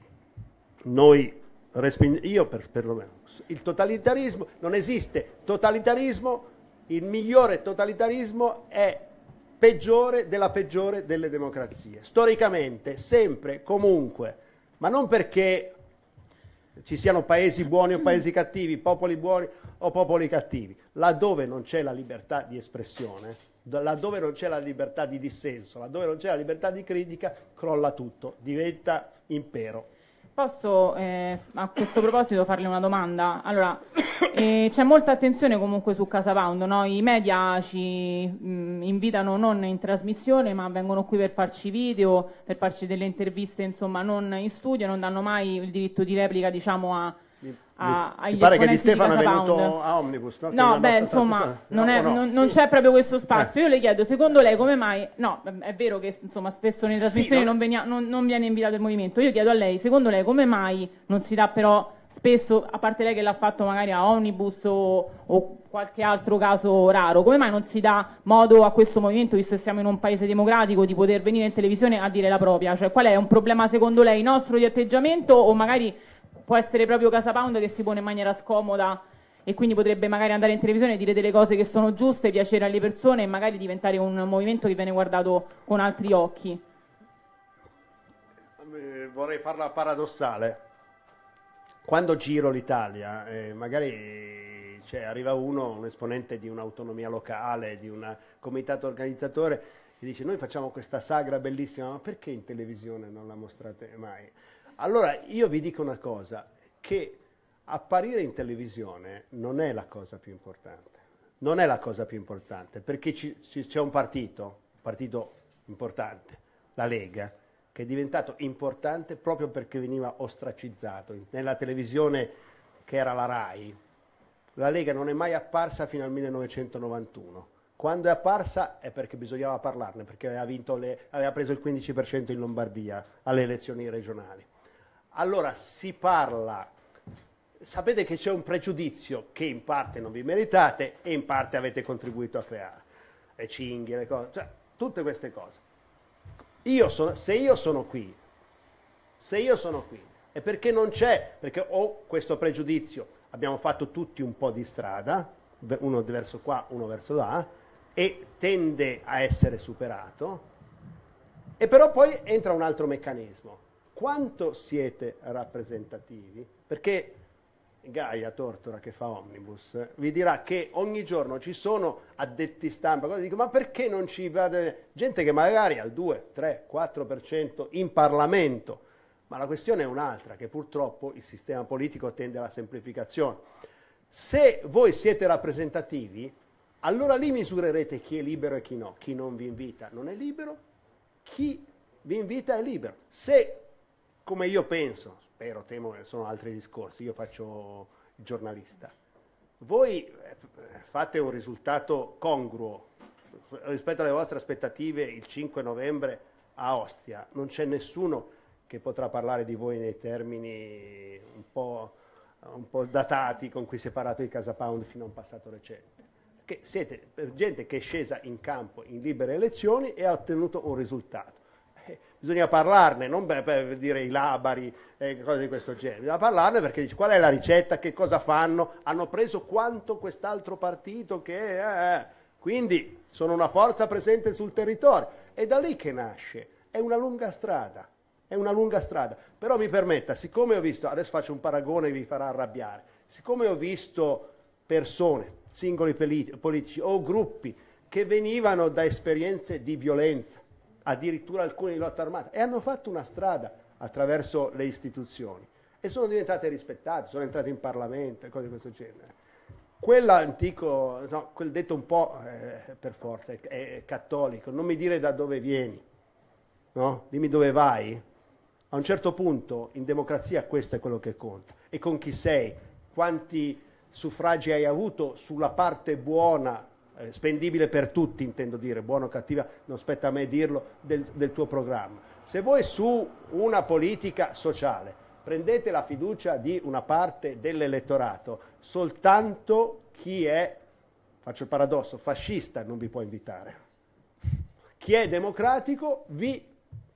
noi io perlomeno, il totalitarismo non esiste. Totalitarismo, il migliore totalitarismo è peggiore della peggiore delle democrazie, storicamente, sempre, comunque, ma non perché ci siano paesi buoni o paesi cattivi, popoli buoni o popoli cattivi. Laddove non c'è la libertà di espressione, laddove non c'è la libertà di dissenso, laddove non c'è la libertà di critica, crolla tutto, diventa impero. Posso a questo proposito farle una domanda? Allora, c'è molta attenzione comunque su Casa Pound, no? I media ci invitano non in trasmissione, ma vengono qui per farci video, per farci delle interviste, insomma, non in studio, non danno mai il diritto di replica, diciamo, mi pare che Di Stefano è venuto a Omnibus, no? No, beh, insomma, non c'è proprio questo spazio. Io le chiedo, secondo lei come mai, no, è vero che insomma spesso nelle trasmissioni non viene invitato il movimento, io chiedo a lei, secondo lei come mai non si dà però spesso, a parte lei che l'ha fatto magari a Omnibus o qualche altro caso raro, come mai non si dà modo a questo movimento, visto che siamo in un paese democratico, di poter venire in televisione a dire la propria? Cioè, qual è un problema secondo lei nostro di atteggiamento, o magari può essere proprio Casa Pound che si pone in maniera scomoda e quindi potrebbe magari andare in televisione e dire delle cose che sono giuste, piacere alle persone e magari diventare un movimento che viene guardato con altri occhi? Vorrei farla paradossale. Quando giro l'Italia, magari arriva un esponente di un'autonomia locale, di un comitato organizzatore, che dice: noi facciamo questa sagra bellissima, ma perché in televisione non la mostrate mai? Allora io vi dico una cosa, che apparire in televisione non è la cosa più importante, non è la cosa più importante, perché c'è un partito importante, la Lega, che è diventato importante proprio perché veniva ostracizzato. Nella televisione che era la RAI, la Lega non è mai apparsa fino al 1991. Quando è apparsa è perché bisognava parlarne, perché aveva preso il 15% in Lombardia alle elezioni regionali. Allora si parla, sapete che c'è un pregiudizio che in parte non vi meritate e in parte avete contribuito a creare, le cinghie, le cose, cioè tutte queste cose. Se io sono qui Se io sono qui è perché non c'è, perché ho questo pregiudizio, abbiamo fatto tutti un po' di strada, uno verso qua, uno verso là, e tende a essere superato, e però poi entra un altro meccanismo. Quanto siete rappresentativi? Perché Gaia Tortora, che fa Omnibus, vi dirà che ogni giorno ci sono addetti stampa, cosa dico, ma perché non ci vede gente che magari al 2, 3, 4% in Parlamento? Ma la questione è un'altra, che purtroppo il sistema politico tende alla semplificazione. Se voi siete rappresentativi, allora lì misurerete chi è libero e chi no. Chi non vi invita non è libero, chi vi invita è libero. Se, come io penso, spero, temo che sono altri discorsi, io faccio il giornalista, voi fate un risultato congruo rispetto alle vostre aspettative il 5 novembre a Ostia, non c'è nessuno che potrà parlare di voi nei termini un po' datati con cui si è parlato di Casa Pound fino a un passato recente. Che siete gente che è scesa in campo in libere elezioni e ha ottenuto un risultato. Bisogna parlarne, non per dire i labari e cose di questo genere, bisogna parlarne perché dici qual è la ricetta, che cosa fanno, hanno preso quanto quest'altro partito che quindi sono una forza presente sul territorio. È da lì che nasce, è una lunga strada. È una lunga strada, però mi permetta, siccome ho visto, adesso faccio un paragone che vi farà arrabbiare, siccome ho visto persone, singoli politici o gruppi che venivano da esperienze di violenza, addirittura alcuni di lotta armata, e hanno fatto una strada attraverso le istituzioni e sono diventate rispettate, sono entrate in Parlamento e cose di questo genere. Quell'antico, no, quel detto un po' per forza, è cattolico, non mi dire da dove vieni, no? Dimmi dove vai. A un certo punto in democrazia questo è quello che conta. E con chi sei, quanti suffragi hai avuto sulla parte buona, spendibile per tutti, intendo dire, buona o cattiva, non spetta a me dirlo, del tuo programma. Se voi su una politica sociale prendete la fiducia di una parte dell'elettorato, soltanto chi è, faccio il paradosso, fascista non vi può invitare. Chi è democratico vi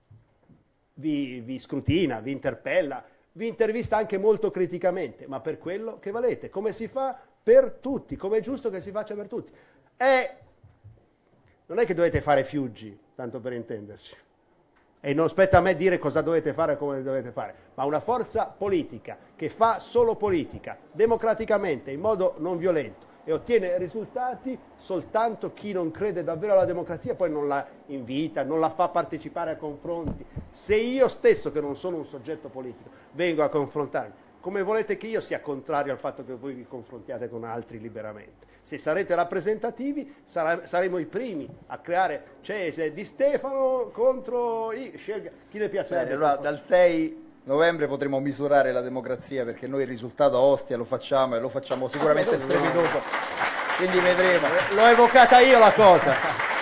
scrutina, vi interpella, vi intervista anche molto criticamente, ma per quello che valete, come si fa per tutti, come è giusto che si faccia per tutti. Non è che dovete fare Fiuggi, tanto per intenderci, e non spetta a me dire cosa dovete fare e come dovete fare, ma una forza politica che fa solo politica, democraticamente, in modo non violento, e ottiene risultati, soltanto chi non crede davvero alla democrazia poi non la invita, non la fa partecipare a confronti. Se io stesso, che non sono un soggetto politico, vengo a confrontarmi, come volete che io sia contrario al fatto che voi vi confrontiate con altri liberamente? Se sarete rappresentativi saremo i primi a creare Cese Di Stefano contro chi le piace. Bene, allora dal 6 novembre potremo misurare la democrazia, perché noi il risultato a Ostia lo facciamo e lo facciamo sicuramente strepitoso, quindi vedremo. L'ho evocata io la cosa.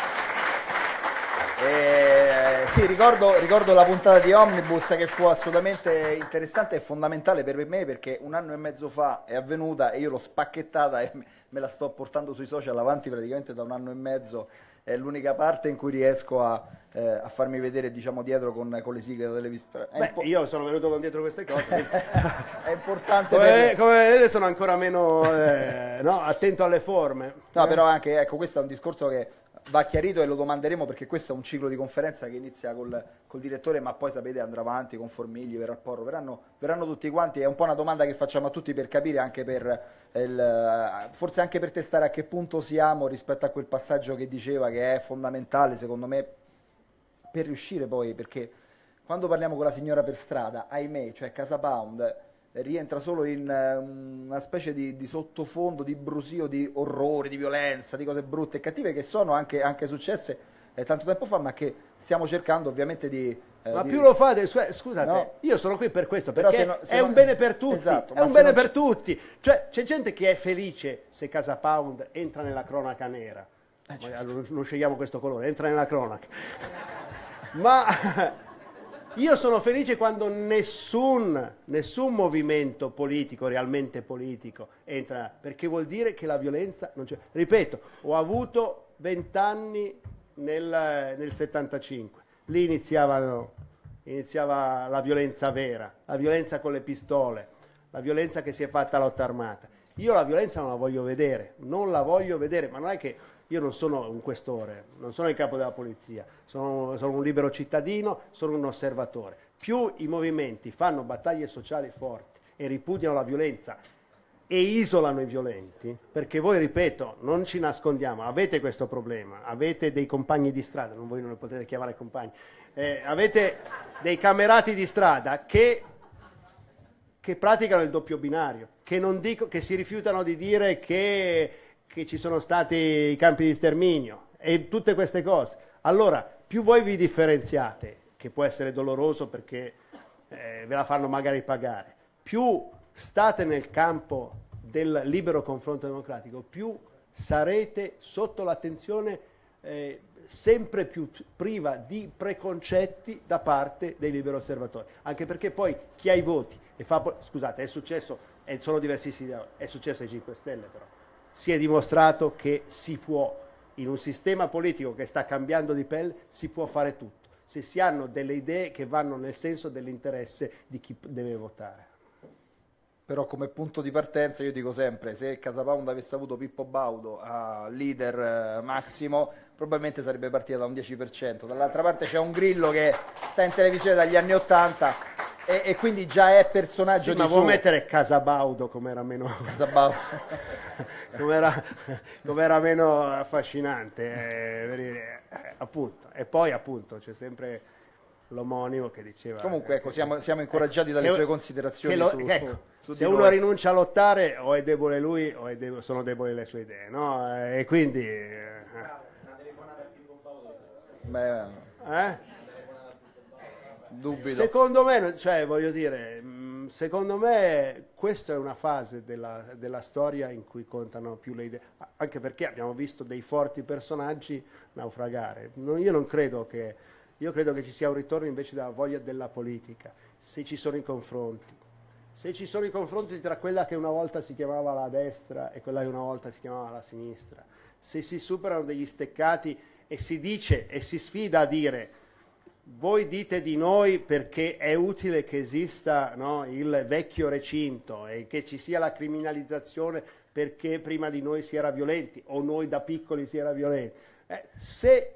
Sì, ricordo la puntata di Omnibus, che fu assolutamente interessante e fondamentale per me, perché 1 anno e mezzo fa è avvenuta e io l'ho spacchettata e me la sto portando sui social avanti praticamente da 1 anno e mezzo. È l'unica parte in cui riesco a farmi vedere, diciamo, dietro con le sigle della televisione. Io sono venuto con dietro queste cose. È importante. Come vedete sono ancora meno attento alle forme. No, però anche, ecco, questo è un discorso che va chiarito e lo domanderemo, perché questo è un ciclo di conferenza che inizia col direttore, ma poi sapete andrà avanti con Formigli, verrà Porro, verranno tutti quanti. È un po' una domanda che facciamo a tutti per capire, anche forse anche per testare a che punto siamo rispetto a quel passaggio che diceva, che è fondamentale secondo me per riuscire poi, perché quando parliamo con la signora per strada, ahimè, cioè Casa Pound rientra solo in una specie di sottofondo, di brusio, di orrori, di violenza, di cose brutte e cattive che sono anche successe tanto tempo fa, ma che stiamo cercando ovviamente di... Ma più lo fate, scusate, no, io sono qui per questo, perché è un bene per tutti, esatto, è un bene per tutti. Cioè c'è gente che è felice se Casa Pound entra nella cronaca nera, certo. Non scegliamo questo colore, entra nella cronaca. Ma... io sono felice quando nessun movimento politico, realmente politico, entra, perché vuol dire che la violenza non c'è. Ripeto, ho avuto 20 anni nel 75, lì iniziavano iniziava la violenza vera, la violenza con le pistole, la violenza che si è fatta a lotta armata. Io la violenza non la voglio vedere, ma non è che io non sono un questore, non sono il capo della polizia, sono un libero cittadino, sono un osservatore. Più i movimenti fanno battaglie sociali forti e ripudiano la violenza e isolano i violenti, perché voi, ripeto, non ci nascondiamo, avete questo problema, avete dei compagni di strada, voi non li potete chiamare compagni, avete dei camerati di strada che praticano il doppio binario, che si rifiutano di dire che ci sono stati i campi di sterminio e tutte queste cose. Allora, più voi vi differenziate, che può essere doloroso perché ve la fanno magari pagare, più state nel campo del libero confronto democratico, più sarete sotto l'attenzione sempre più priva di preconcetti da parte dei liberi osservatori, anche perché poi chi ha i voti scusate, è successo, sono diversissimi, è successo ai 5 Stelle però, si è dimostrato che si può, in un sistema politico che sta cambiando di pelle, si può fare tutto, se si hanno delle idee che vanno nel senso dell'interesse di chi deve votare. Però come punto di partenza io dico sempre, se Casapound avesse avuto Pippo Baudo a leader massimo, probabilmente sarebbe partita da un 10%. Dall'altra parte c'è un Grillo che sta in televisione dagli anni 80 e quindi già è personaggio di ma vuoi mettere Casabaudo come era meno come era meno affascinante, appunto. E poi appunto c'è sempre l'omonimo che diceva. Comunque ecco, siamo incoraggiati dalle sue considerazioni su se uno rinuncia a lottare o è debole lui o sono deboli le sue idee, no? E quindi dubito. Secondo me, cioè voglio dire, secondo me questa è una fase della storia in cui contano più le idee, anche perché abbiamo visto dei forti personaggi naufragare. Io credo che ci sia un ritorno invece della voglia della politica, se ci sono i confronti tra quella che una volta si chiamava la destra e quella che una volta si chiamava la sinistra, se si superano degli steccati e si dice e si sfida a dire: voi dite di noi perché è utile che esista, no, il vecchio recinto e che ci sia la criminalizzazione perché prima di noi si era violenti o noi da piccoli si era violenti. Se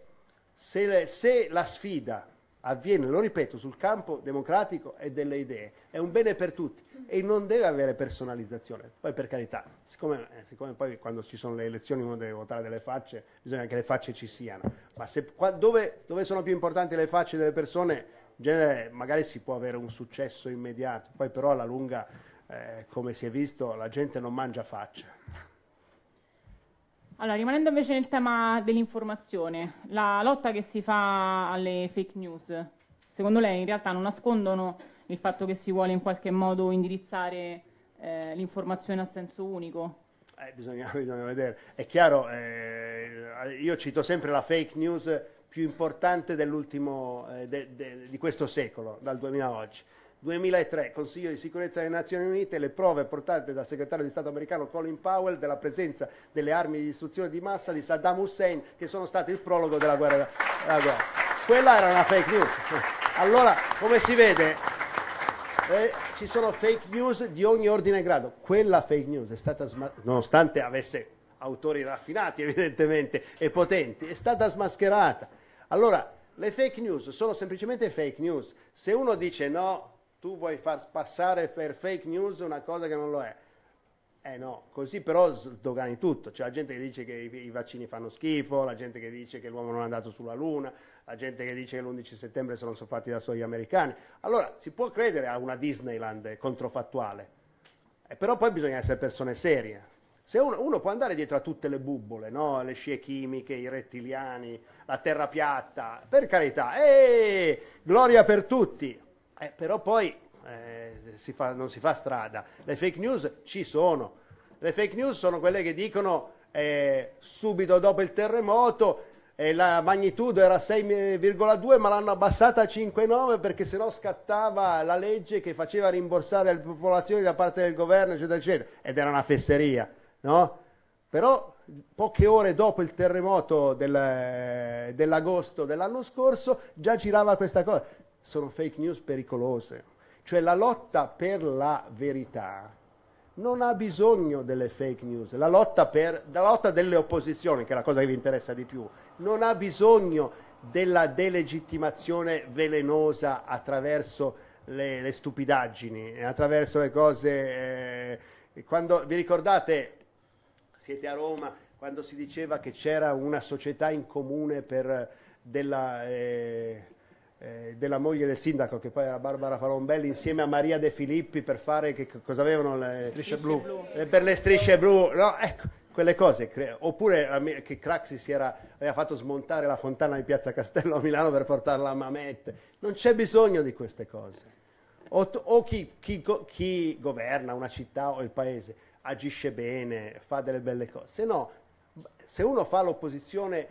la sfida avviene, lo ripeto, sul campo democratico e delle idee, è un bene per tutti e non deve avere personalizzazione. Poi per carità, siccome poi quando ci sono le elezioni uno deve votare delle facce, bisogna che le facce ci siano, ma dove sono più importanti le facce delle persone, in genere magari si può avere un successo immediato, poi però alla lunga, come si è visto, la gente non mangia faccia. Allora, rimanendo invece nel tema dell'informazione, la lotta che si fa alle fake news, secondo lei in realtà non nascondono il fatto che si vuole in qualche modo indirizzare l'informazione a senso unico? Bisogna vedere. È chiaro, io cito sempre la fake news più importante dell'ultimo, di questo secolo, dal 2000 a oggi. 2003, Consiglio di sicurezza delle Nazioni Unite, le prove portate dal segretario di Stato americano Colin Powell della presenza delle armi di distruzione di massa di Saddam Hussein, che sono state il prologo della guerra. Quella era una fake news. Allora, come si vede, ci sono fake news di ogni ordine e grado. Quella fake news è stata nonostante avesse autori raffinati evidentemente e potenti, è stata smascherata. Allora, le fake news sono semplicemente fake news. Se uno dice no, tu vuoi far passare per fake news una cosa che non lo è. No, così però sdogani tutto. C'è la gente che dice che i vaccini fanno schifo, la gente che dice che l'uomo non è andato sulla Luna, la gente che dice che l'11 settembre sono fatti da soli americani. Allora, si può credere a una Disneyland controfattuale, però poi bisogna essere persone serie. Se uno può andare dietro a tutte le bubbole, no? Le scie chimiche, i rettiliani, la terra piatta, per carità, gloria per tutti. Però poi non si fa strada. Le fake news ci sono. Le fake news sono quelle che dicono subito dopo il terremoto la magnitudo era 6,2 ma l'hanno abbassata a 5,9 perché sennò scattava la legge che faceva rimborsare le popolazioni da parte del governo, eccetera, eccetera. Ed era una fesseria, no? Però poche ore dopo il terremoto dell'agosto dell'anno scorso già girava questa cosa. sono fake news pericolose. Cioè la lotta per la verità non ha bisogno delle fake news, la lotta delle opposizioni, che è la cosa che vi interessa di più, non ha bisogno della delegittimazione velenosa attraverso le stupidaggini, attraverso le cose. Quando vi ricordate, siete a Roma, quando si diceva che c'era una società in comune della moglie del sindaco, che poi era Barbara Falombelli, insieme a Maria De Filippi, per fare cosa avevano le Strisce blu. Per le strisce blu, no? Ecco, quelle cose. Oppure che Craxi aveva fatto smontare la fontana di Piazza Castello a Milano per portarla a Mamet. Non c'è bisogno di queste cose. O chi governa una città o il paese agisce bene, fa delle belle cose. Se no, se uno fa l'opposizione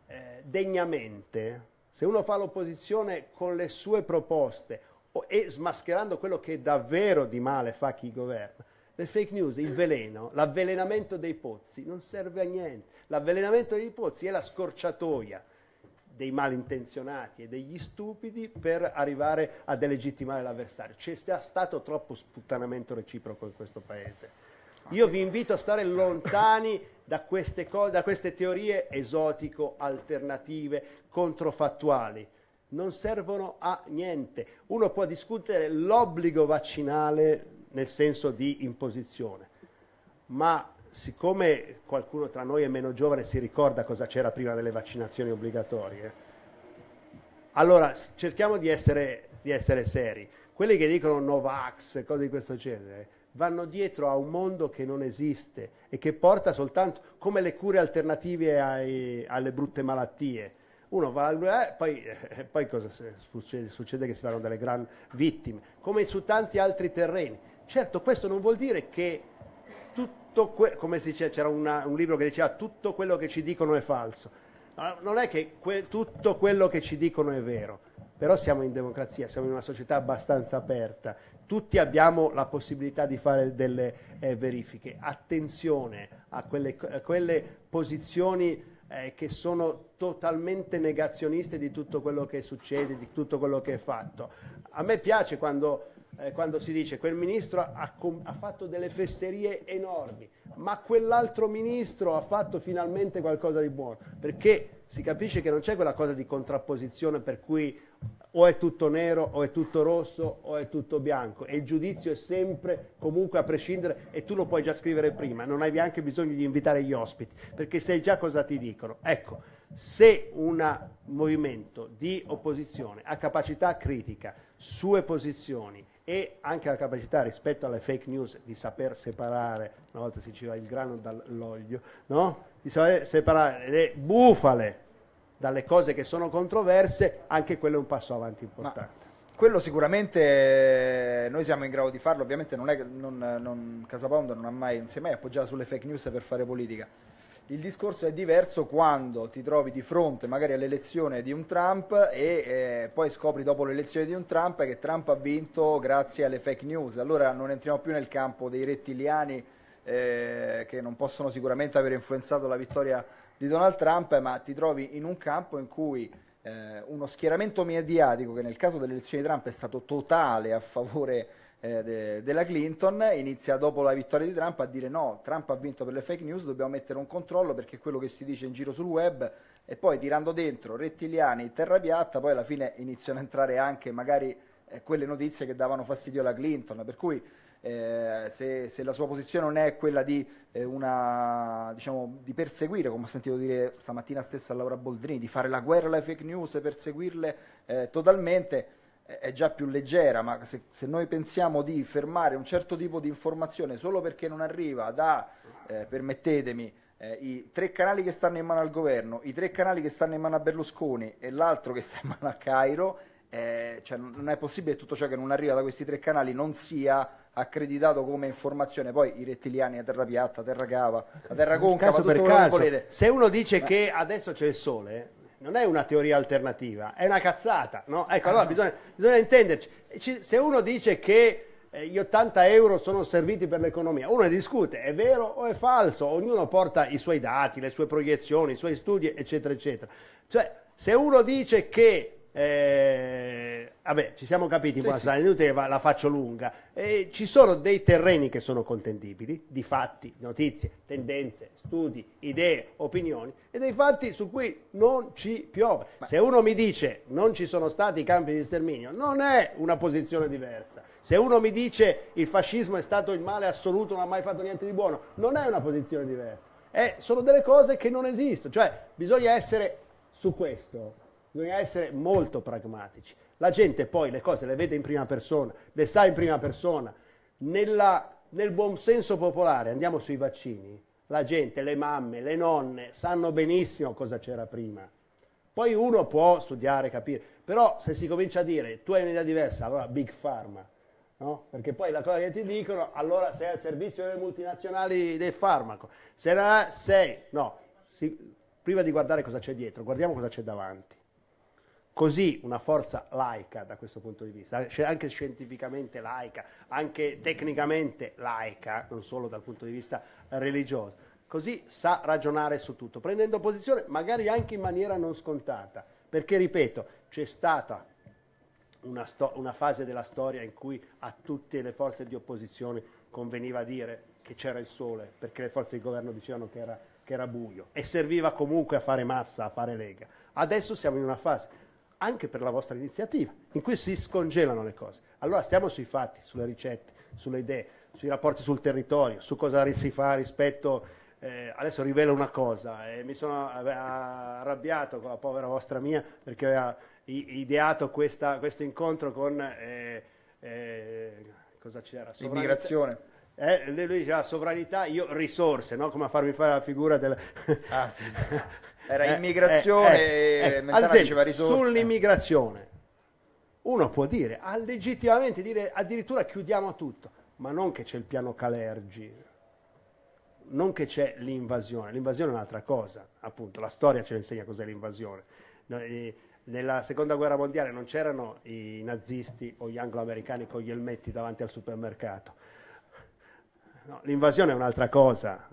degnamente, se uno fa l'opposizione con le sue proposte e smascherando quello che davvero di male fa chi governa, le fake news, il veleno, l'avvelenamento dei pozzi non serve a niente. L'avvelenamento dei pozzi è la scorciatoia dei malintenzionati e degli stupidi per arrivare a delegittimare l'avversario. C'è stato troppo sputtanamento reciproco in questo paese. Io vi invito a stare lontani da queste cose, da queste teorie esotico, alternative, controfattuali. Non servono a niente. Uno può discutere l'obbligo vaccinale nel senso di imposizione, ma siccome qualcuno tra noi è meno giovane si ricorda cosa c'era prima delle vaccinazioni obbligatorie, allora cerchiamo di essere seri. Quelli che dicono Novax, cose di questo genere, vanno dietro a un mondo che non esiste e che porta soltanto come le cure alternative alle brutte malattie. Uno va, poi cosa succede? Succede che si fanno delle gran vittime, come su tanti altri terreni. Certo, questo non vuol dire che come si dice, c'era un libro che diceva tutto quello che ci dicono è falso. Non è che tutto quello che ci dicono è vero, però siamo in democrazia, siamo in una società abbastanza aperta, tutti abbiamo la possibilità di fare delle verifiche. Attenzione a quelle posizioni che sono totalmente negazioniste di tutto quello che succede, di tutto quello che è fatto. A me piace quando si dice quel ministro ha fatto delle fesserie enormi, ma quell'altro ministro ha fatto finalmente qualcosa di buono, perché si capisce che non c'è quella cosa di contrapposizione per cui o è tutto nero o è tutto rosso o è tutto bianco, e il giudizio è sempre, comunque, a prescindere, e tu lo puoi già scrivere prima, non hai neanche bisogno di invitare gli ospiti, perché sai già cosa ti dicono. Ecco, se un movimento di opposizione ha capacità critica, sue posizioni e anche la capacità rispetto alle fake news di saper separare, una volta si diceva il grano dall'olio, no? Di saper separare le bufale dalle cose che sono controverse, anche quello è un passo avanti importante. Quello sicuramente noi siamo in grado di farlo, ovviamente non è che Casa Pound non si è mai appoggiata sulle fake news per fare politica. Il discorso è diverso quando ti trovi di fronte magari all'elezione di un Trump e poi scopri dopo l'elezione di un Trump che Trump ha vinto grazie alle fake news. Allora non entriamo più nel campo dei rettiliani che non possono sicuramente aver influenzato la vittoria di Donald Trump, ma ti trovi in un campo in cui uno schieramento mediatico, che nel caso delle elezioni di Trump è stato totale a favore della Clinton, inizia dopo la vittoria di Trump a dire no, Trump ha vinto per le fake news, dobbiamo mettere un controllo perché è quello che si dice in giro sul web, e poi tirando dentro rettiliani, terra piatta, poi alla fine iniziano a entrare anche magari quelle notizie che davano fastidio alla Clinton, per cui se la sua posizione non è quella di di perseguire, come ho sentito dire stamattina stessa a Laura Boldrini, di fare la guerra alle fake news, perseguirle totalmente, è già più leggera, ma se noi pensiamo di fermare un certo tipo di informazione solo perché non arriva da, permettetemi, i 3 canali che stanno in mano al governo, i 3 canali che stanno in mano a Berlusconi e l'altro che sta in mano a Cairo, cioè non è possibile che tutto ciò che non arriva da questi 3 canali non sia accreditato come informazione. Poi i rettiliani, la terra piatta, terra cava, la terra concava, tutto quello che volete. Se uno dice che adesso c'è il sole, non è una teoria alternativa, è una cazzata, no? Ecco, allora bisogna intenderci. Se uno dice che gli 80 euro sono serviti per l'economia, uno ne discute, è vero o è falso, ognuno porta i suoi dati, le sue proiezioni, i suoi studi, eccetera, eccetera. Cioè, se uno dice che vabbè, ci siamo capiti, inutile, la faccio lunga. Ci sono dei terreni che sono contendibili, di fatti, notizie, tendenze, studi, idee, opinioni, e dei fatti su cui non ci piove. Se uno mi dice non ci sono stati campi di sterminio, non è una posizione diversa. Se uno mi dice il fascismo è stato il male assoluto, non ha mai fatto niente di buono, non è una posizione diversa. Sono delle cose che non esistono. Cioè, bisogna essere su questo, bisogna essere molto pragmatici. La gente poi le cose le vede in prima persona, le sa in prima persona. Nel buon senso popolare, andiamo sui vaccini, la gente, le mamme, le nonne sanno benissimo cosa c'era prima. Poi uno può studiare, capire, però se si comincia a dire tu hai un'idea diversa, allora Big Pharma, no? Perché poi la cosa che ti dicono, allora sei al servizio delle multinazionali del farmaco, prima di guardare cosa c'è dietro, guardiamo cosa c'è davanti. Così una forza laica da questo punto di vista, anche scientificamente laica, anche tecnicamente laica, non solo dal punto di vista religioso, così sa ragionare su tutto, prendendo posizione magari anche in maniera non scontata, perché ripeto, c'è stata una fase della storia in cui a tutte le forze di opposizione conveniva dire che c'era il sole, perché le forze di governo dicevano che era buio, e serviva comunque a fare massa, a fare lega. Adesso siamo in una fase, anche per la vostra iniziativa, in cui si scongelano le cose. Allora stiamo sui fatti, sulle ricette, sulle idee, sui rapporti sul territorio, su cosa si fa rispetto... adesso rivelo una cosa, mi sono arrabbiato con la povera vostra mia perché aveva ideato questo incontro con... cosa c'era? Immigrazione. Lui diceva sovranità, io risorse, no? Come a farmi fare la figura del... Ah, sì. Era immigrazione, Mentana diceva risorse. Sull'immigrazione uno può dire, legittimamente dire addirittura chiudiamo tutto, ma non che c'è il piano Kalergi, non che c'è l'invasione è un'altra cosa, appunto, la storia ce ne insegna cos'è l'invasione. Nella seconda guerra mondiale non c'erano i nazisti o gli anglo-americani con gli elmetti davanti al supermercato. No, l'invasione è un'altra cosa,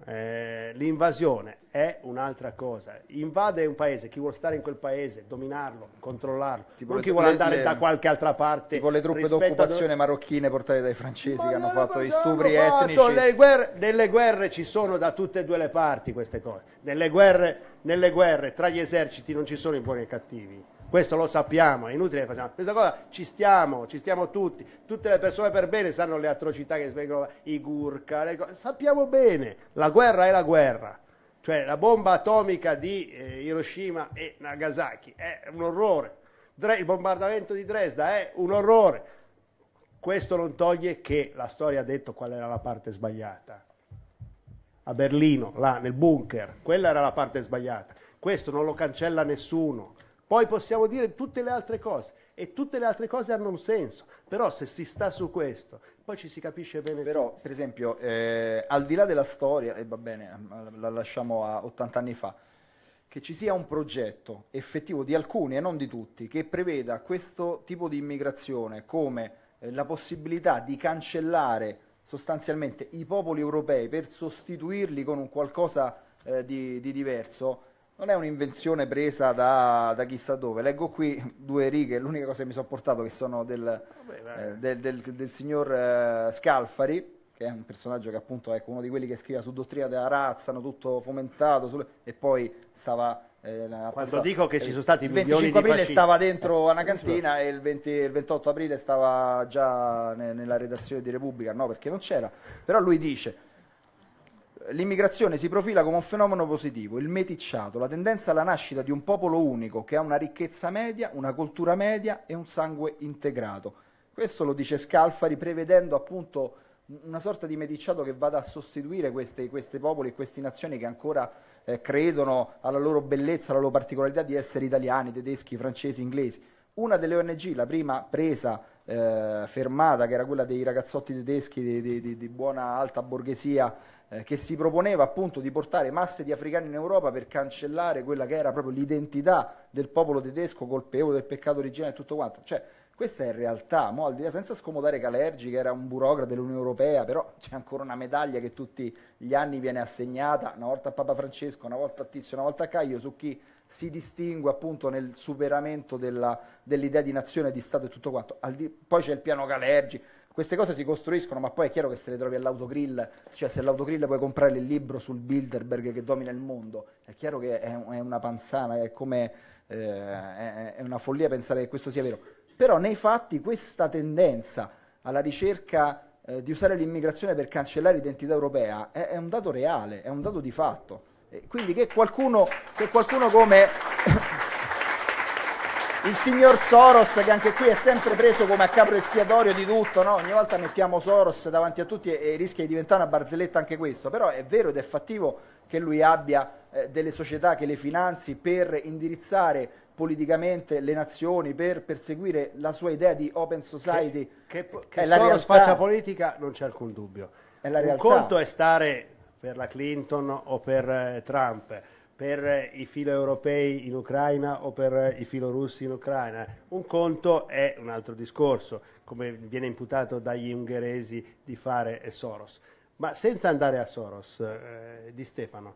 invade un paese, chi vuole stare in quel paese, dominarlo, controllarlo, tipo non chi vuole andare da qualche altra parte. Tipo le truppe d'occupazione marocchine portate dai francesi che hanno fatto gli stupri etnici. Nelle guerre ci sono da tutte e due le parti queste cose, nelle guerre tra gli eserciti non ci sono i buoni e i cattivi. Questo lo sappiamo, è inutile che facciamo. Questa cosa ci stiamo tutti. Tutte le persone per bene sanno le atrocità che vengono, i Gurkha, sappiamo bene. La guerra è la guerra. Cioè la bomba atomica di Hiroshima e Nagasaki è un orrore. Il bombardamento di Dresda è un orrore. Questo non toglie che la storia ha detto qual era la parte sbagliata. A Berlino, là nel bunker, quella era la parte sbagliata. Questo non lo cancella nessuno. Poi possiamo dire tutte le altre cose, e tutte le altre cose hanno un senso, però se si sta su questo, poi ci si capisce bene. Però, per esempio, al di là della storia, e va bene, la lasciamo a 80 anni fa, che ci sia un progetto effettivo di alcuni e non di tutti, che preveda questo tipo di immigrazione come la possibilità di cancellare sostanzialmente i popoli europei per sostituirli con un qualcosa di diverso, non è un'invenzione presa da chissà dove. Leggo qui due righe, l'unica cosa che mi sono portato che sono del signor Scalfari, che è un personaggio che appunto è uno di quelli che scrive su Dottrina della razza, hanno tutto fomentato, e poi stava... Quando dico che ci sono stati il milioni 25 di aprile fascisti, stava dentro una cantina e il 28 aprile stava già nella redazione di Repubblica, no, perché non c'era. Però lui dice: l'immigrazione si profila come un fenomeno positivo, il meticciato, la tendenza alla nascita di un popolo unico che ha una ricchezza media, una cultura media e un sangue integrato. Questo lo dice Scalfari, prevedendo appunto una sorta di meticciato che vada a sostituire questi popoli e queste nazioni che ancora credono alla loro bellezza, alla loro particolarità di essere italiani, tedeschi, francesi, inglesi. Una delle ONG, la prima presa fermata, che era quella dei ragazzotti tedeschi di buona alta borghesia, che si proponeva appunto di portare masse di africani in Europa per cancellare quella che era proprio l'identità del popolo tedesco, colpevole del peccato originale e tutto quanto. Cioè, questa è realtà, mo, al di là, senza scomodare Kalergi, che era un burocrate dell'Unione Europea, però c'è ancora una medaglia che tutti gli anni viene assegnata, una volta a Papa Francesco, una volta a Tizio, una volta a Caio, su chi si distingue appunto nel superamento dell'idea di nazione, di Stato e tutto quanto. Poi c'è il piano Calergi, queste cose si costruiscono, ma poi è chiaro che se le trovi all'autogrill, cioè se all'autogrill puoi comprare il libro sul Bilderberg che domina il mondo, è chiaro che è una panzana, è come è una follia pensare che questo sia vero. Però nei fatti questa tendenza alla ricerca di usare l'immigrazione per cancellare l'identità europea è un dato reale, è un dato di fatto. Quindi che qualcuno come il signor Soros, che anche qui è sempre preso come a capro espiatorio di tutto, no? Ogni volta mettiamo Soros davanti a tutti e rischia di diventare una barzelletta anche questo, però è vero ed è fattivo che lui abbia delle società che le finanzi per indirizzare politicamente le nazioni, per perseguire la sua idea di open society. Che la Soros realtà. faccia politica non c'è alcun dubbio. È la Un realtà. conto è stare per la Clinton o per Trump, per i filo europei in Ucraina o per i filo russi in Ucraina. Un conto è un altro discorso, come viene imputato dagli ungheresi di fare Soros. Ma senza andare a Soros, Di Stefano,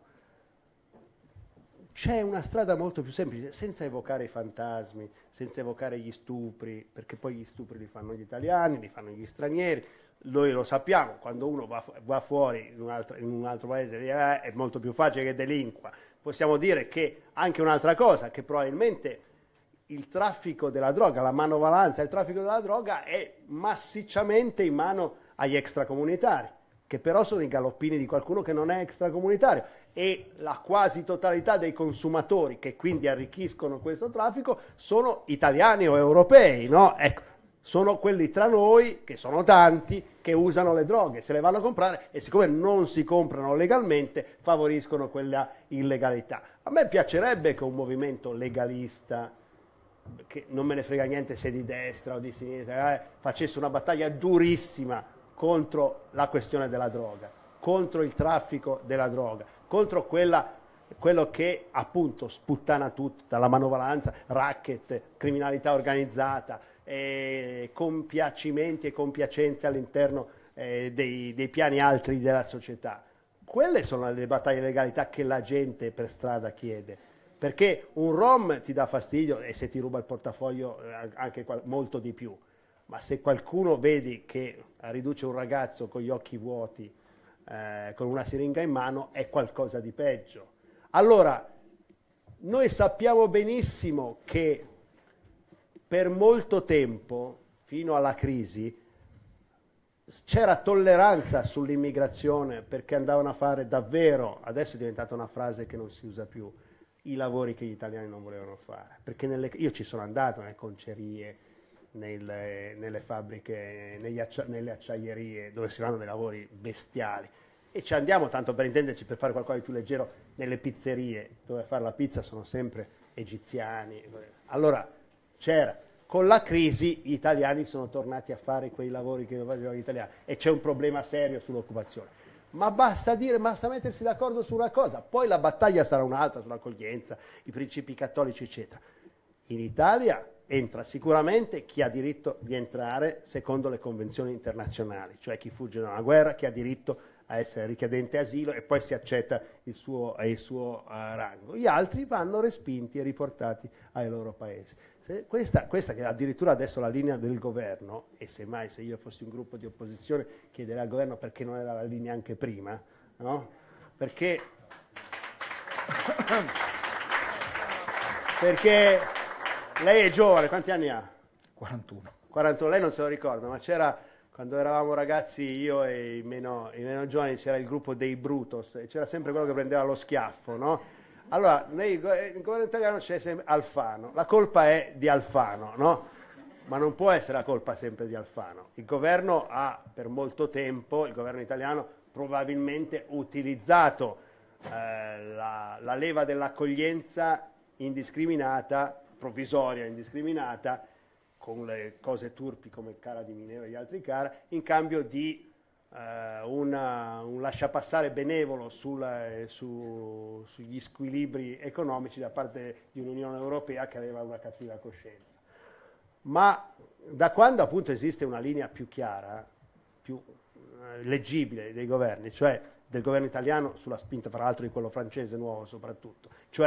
c'è una strada molto più semplice, senza evocare i fantasmi, senza evocare gli stupri, perché poi gli stupri li fanno gli italiani, li fanno gli stranieri. Noi lo sappiamo, quando uno va fuori in un altro paese è molto più facile che delinqua. Possiamo dire che anche un'altra cosa, che probabilmente il traffico della droga, la manovalanza, il traffico della droga è massicciamente in mano agli extracomunitari, che però sono i galoppini di qualcuno che non è extracomunitario, e la quasi totalità dei consumatori che quindi arricchiscono questo traffico sono italiani o europei, no? Ecco. Sono quelli tra noi, che sono tanti, che usano le droghe, se le vanno a comprare e siccome non si comprano legalmente favoriscono quella illegalità. A me piacerebbe che un movimento legalista, che non me ne frega niente se di destra o di sinistra, facesse una battaglia durissima contro la questione della droga, contro il traffico della droga, contro quello che appunto sputtana tutto, dalla manovalanza, racket, criminalità organizzata, compiacimenti e compiacenze all'interno dei piani altri della società. Quelle sono le battaglie di legalità che la gente per strada chiede, perché un rom ti dà fastidio e se ti ruba il portafoglio anche molto di più, ma se qualcuno vedi che riduce un ragazzo con gli occhi vuoti, con una siringa in mano, è qualcosa di peggio. Allora, noi sappiamo benissimo che per molto tempo, fino alla crisi, c'era tolleranza sull'immigrazione perché andavano a fare davvero, adesso è diventata una frase che non si usa più, i lavori che gli italiani non volevano fare. Perché io ci sono andato nelle concerie, nelle fabbriche, nelle acciaierie, dove si fanno dei lavori bestiali. E ci andiamo, tanto per intenderci, per fare qualcosa di più leggero, nelle pizzerie, dove a fare la pizza sono sempre egiziani. Allora, c'era. Con la crisi gli italiani sono tornati a fare quei lavori che facevano gli italiani e c'è un problema serio sull'occupazione. Ma basta mettersi d'accordo su una cosa, poi la battaglia sarà un'altra sull'accoglienza, i principi cattolici, eccetera. In Italia entra sicuramente chi ha diritto di entrare secondo le convenzioni internazionali, cioè chi fugge da una guerra, chi ha diritto a essere richiedente asilo e poi si accetta il suo rango. Gli altri vanno respinti e riportati ai loro paesi. Questa che è addirittura adesso la linea del governo, e semmai se io fossi un gruppo di opposizione chiederei al governo perché non era la linea anche prima, no? Perché lei è giovane, quanti anni ha? 41. 41, lei non se lo ricorda, ma c'era, quando eravamo ragazzi io e i meno giovani, c'era il gruppo dei Brutos, e c'era sempre quello che prendeva lo schiaffo, no? Allora, nel governo italiano c'è sempre Alfano, la colpa è di Alfano, no? Ma non può essere la colpa sempre di Alfano. Il governo ha per molto tempo, il governo italiano, probabilmente utilizzato la leva dell'accoglienza indiscriminata, provvisoria, indiscriminata, con le cose turpi come Cara di Mineo e gli altri Cara, in cambio di un lasciapassare benevolo sugli squilibri economici da parte di un'Unione Europea che aveva una cattiva coscienza. Ma da quando appunto esiste una linea più chiara, più leggibile dei governi, cioè del governo italiano sulla spinta tra l'altro di quello francese nuovo soprattutto, cioè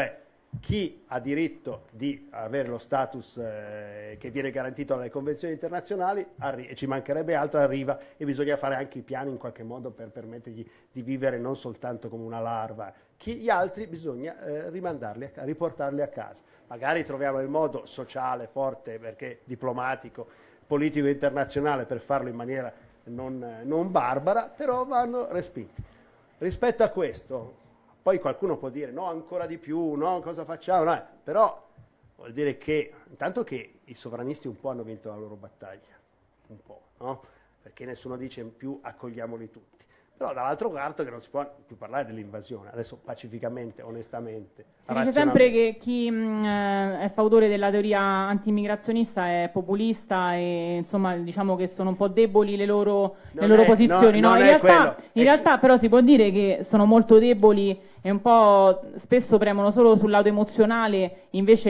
chi ha diritto di avere lo status che viene garantito dalle convenzioni internazionali, e ci mancherebbe altro, arriva, e bisogna fare anche i piani in qualche modo per permettergli di vivere non soltanto come una larva. Gli altri bisogna rimandarli, riportarli a casa. Magari troviamo il modo sociale, forte, perché diplomatico, politico internazionale, per farlo in maniera non barbara, però vanno respinti. Rispetto a questo, poi qualcuno può dire no, ancora di più, no, cosa facciamo? No, però vuol dire che intanto che i sovranisti un po' hanno vinto la loro battaglia, un po', no? Perché nessuno dice più accogliamoli tutti. Però dall'altro lato che non si può più parlare dell'invasione, adesso pacificamente, onestamente. Si dice sempre che chi è fautore della teoria anti-immigrazionista è populista e insomma diciamo che sono un po' deboli le loro posizioni. No, in realtà però si può dire che sono molto deboli e un po' spesso premono solo sul lato emozionale, invece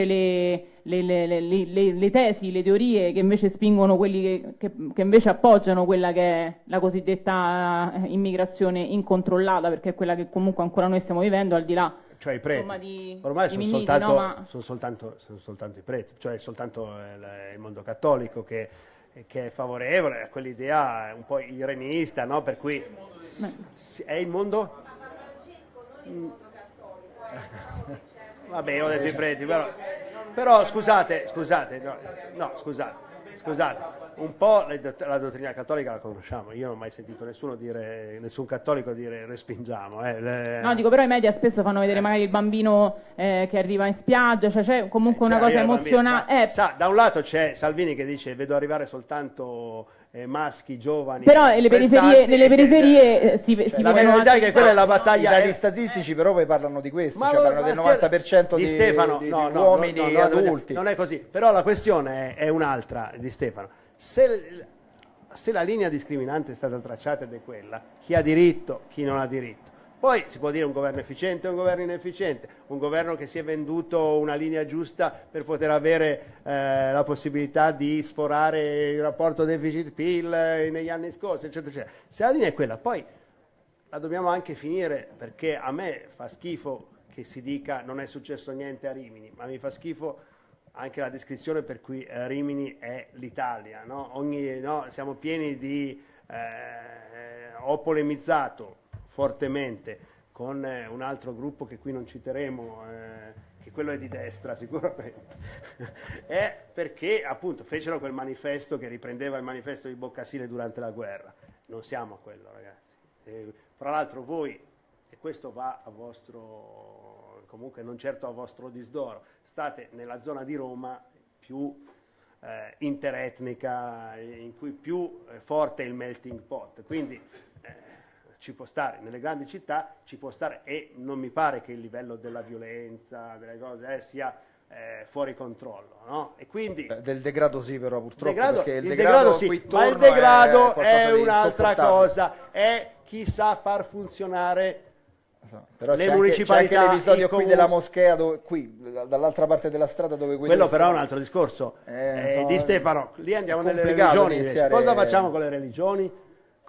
le tesi, le teorie che invece spingono quelli che invece appoggiano quella che è la cosiddetta immigrazione incontrollata, perché è quella che comunque ancora noi stiamo vivendo, al di là, cioè i preti. Insomma, ormai sono soltanto i preti, cioè soltanto il mondo cattolico che è favorevole a quell'idea un po' irenista, no? Per cui è il mondo. Vabbè, ho detto i preti, però scusate, un po' la dottrina cattolica la conosciamo, io non ho mai sentito nessun cattolico dire respingiamo. No, dico, però i media spesso fanno vedere magari il bambino che arriva in spiaggia, cioè c'è comunque una cosa emozionante. Da un lato c'è Salvini che dice vedo arrivare soltanto maschi giovani, però nelle periferie si la verità è che quella è la battaglia. I dati statistici però poi parlano di questo, parlano del 90% di Stefano, di uomini adulti. Non è così, però la questione è un'altra di Stefano. Se la linea discriminante è stata tracciata ed è quella, chi ha diritto, chi non ha diritto. Poi si può dire un governo efficiente o un governo inefficiente, un governo che si è venduto una linea giusta per poter avere la possibilità di sforare il rapporto deficit-PIL negli anni scorsi, eccetera, eccetera. Se la linea è quella, poi la dobbiamo anche finire, perché a me fa schifo che si dica non è successo niente a Rimini, ma mi fa schifo anche la descrizione per cui Rimini è l'Italia, no? Siamo pieni di... ho polemizzato fortemente con un altro gruppo che qui non citeremo, che quello è di destra sicuramente, è perché appunto fecero quel manifesto che riprendeva il manifesto di Boccasile durante la guerra. Non siamo a quello, ragazzi. Fra l'altro voi, e questo va a vostro, comunque non certo a vostro disdoro, state nella zona di Roma più interetnica, in cui più forte è il melting pot, quindi ci può stare, nelle grandi città ci può stare, e non mi pare che il livello della violenza, delle cose sia fuori controllo, no? E quindi del degrado sì, però purtroppo perché il degrado sì, ma il degrado è un'altra cosa, è chi sa far funzionare però le municipalità. C'è anche l'episodio qui della moschea, qui dall'altra parte della strada dove quello però è un altro discorso di Stefano. Lì andiamo nelle religioni. Cosa facciamo con le religioni?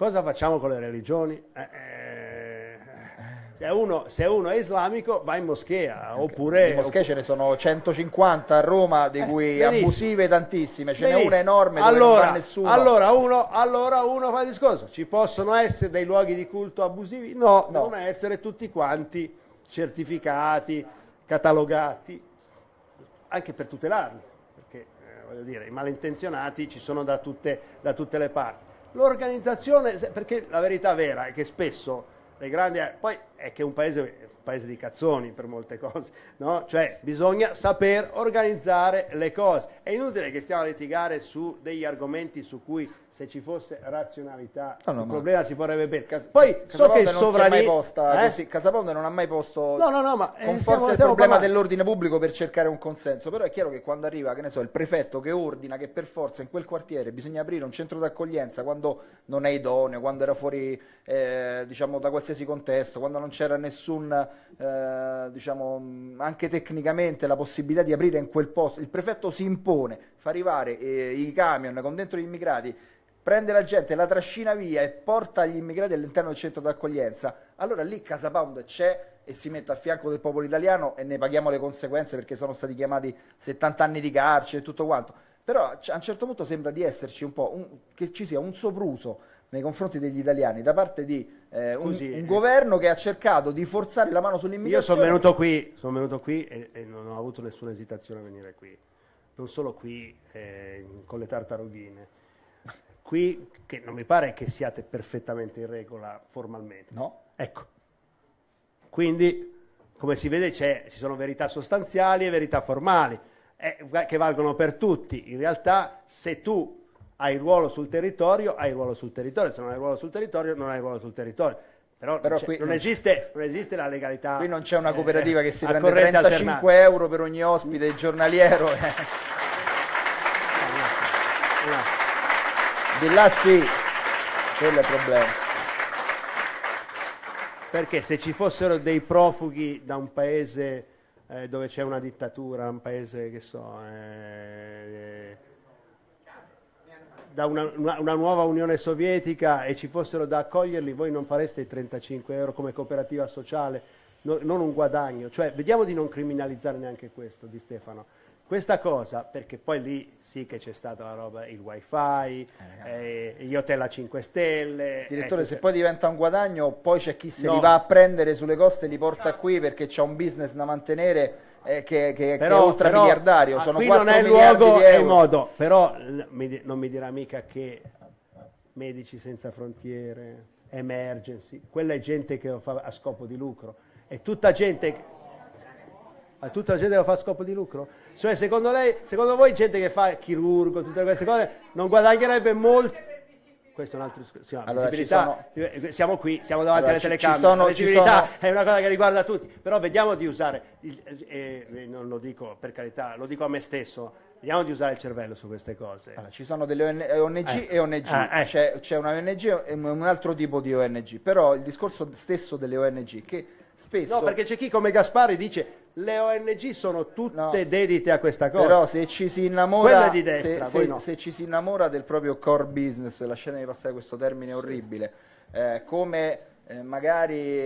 Se uno è islamico va in moschea, oppure... In moschee ce ne sono 150 a Roma, di cui abusive tantissime, ce n'è una enorme dove non va nessuno. Allora uno fa il discorso, ci possono essere dei luoghi di culto abusivi? No, devono essere tutti quanti certificati, catalogati, anche per tutelarli, perché voglio dire, i malintenzionati ci sono da tutte le parti. L'organizzazione, perché la verità vera è che spesso le grandi, poi è che un paese di cazzoni per molte cose, no? Cioè bisogna saper organizzare le cose. È inutile che stiamo a litigare su degli argomenti su cui, se ci fosse razionalità, il problema si porrebbe bene. Poi so che il sovranismo Casaponte non ha mai posto ma con forza il problema dell'ordine pubblico per cercare un consenso, però è chiaro che quando arriva, che ne so, il prefetto che ordina che per forza in quel quartiere bisogna aprire un centro d'accoglienza quando non è idoneo, quando era fuori diciamo da qualsiasi contesto, quando non c'era nessun diciamo anche tecnicamente la possibilità di aprire in quel posto, il prefetto si impone, fa arrivare i camion con dentro gli immigrati, prende la gente, la trascina via e porta gli immigrati all'interno del centro d'accoglienza, allora lì Casa Pound c'è e si mette a fianco del popolo italiano e ne paghiamo le conseguenze perché sono stati chiamati 70 anni di carcere e tutto quanto. Però a un certo punto sembra di esserci un po' che ci sia un sopruso nei confronti degli italiani da parte di un governo che ha cercato di forzare la mano sull'immigrazione. Io sono venuto qui e non ho avuto nessuna esitazione a venire qui. Non solo qui con le tartarughine. Qui, che non mi pare che siate perfettamente in regola formalmente. No. Ecco. Quindi, come si vede, ci sono verità sostanziali e verità formali, che valgono per tutti. In realtà, se tu hai ruolo sul territorio, hai ruolo sul territorio. Se non hai ruolo sul territorio, non hai ruolo sul territorio. Però qui non esiste la legalità. Qui non c'è una cooperativa che si prende 35 euro per ogni ospite giornaliero. Di là sì, quello è il problema. Perché se ci fossero dei profughi da un paese dove c'è una dittatura, un paese che da una nuova Unione Sovietica e ci fossero da accoglierli, voi non fareste i 35 euro come cooperativa sociale, non un guadagno. Cioè, vediamo di non criminalizzare neanche questo, Di Stefano. Questa cosa, perché poi lì sì che c'è stata la roba, il wifi, gli hotel a 5 stelle. Direttore, se poi diventa un guadagno, poi c'è chi se li va a prendere sulle coste e li porta qui perché c'è un business da mantenere che è ultramiliardario. Sono qui 4 non è il miliardi luogo di e il euro. modo, però non mi dirà mica che Medici Senza Frontiere, Emergency, quella è gente che lo fa a scopo di lucro. È tutta gente... A tutta la gente lo fa a scopo di lucro? Cioè, secondo voi gente che fa chirurgo, tutte queste cose, non guadagnerebbe molto? Questo è un altro discorso. Allora, siamo qui, siamo davanti alle telecamere. La visibilità è una cosa che riguarda tutti. Però vediamo di usare, non lo dico per carità, lo dico a me stesso, vediamo di usare il cervello su queste cose. Allora, ci sono delle ONG e ONG. C'è una ONG e un altro tipo di ONG. Però il discorso stesso delle ONG che spesso... No, perché c'è chi come Gaspari dice le ONG sono tutte dedite a questa cosa. Però se ci si innamora, di destra, se ci si innamora del proprio core business, lasciatemi passare questo termine orribile, come magari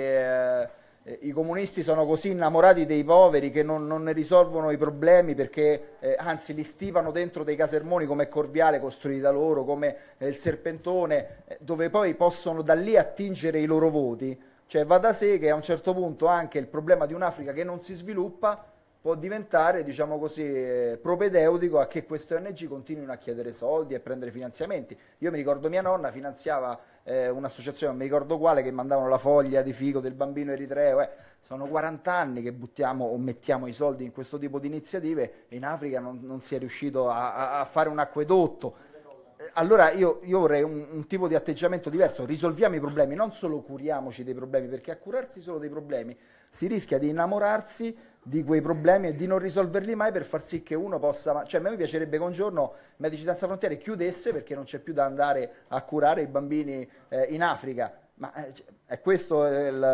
i comunisti sono così innamorati dei poveri che non ne risolvono i problemi perché anzi li stipano dentro dei casermoni come Corviale costruiti da loro, come il Serpentone, dove poi possono da lì attingere i loro voti. Cioè va da sé che a un certo punto anche il problema di un'Africa che non si sviluppa può diventare, diciamo così, propedeutico a che queste ONG continuino a chiedere soldi e prendere finanziamenti. Io mi ricordo mia nonna finanziava un'associazione, non mi ricordo quale, che mandavano la foglia di fico del bambino eritreo. Sono 40 anni che buttiamo o mettiamo i soldi in questo tipo di iniziative e in Africa non si è riuscito a fare un acquedotto. Allora io vorrei un tipo di atteggiamento diverso, risolviamo i problemi, non solo curiamoci dei problemi, perché a curarsi solo dei problemi si rischia di innamorarsi di quei problemi e di non risolverli mai per far sì che uno possa... Cioè a me mi piacerebbe che un giorno Medici Senza Frontiere chiudesse perché non c'è più da andare a curare i bambini in Africa. Ma è questa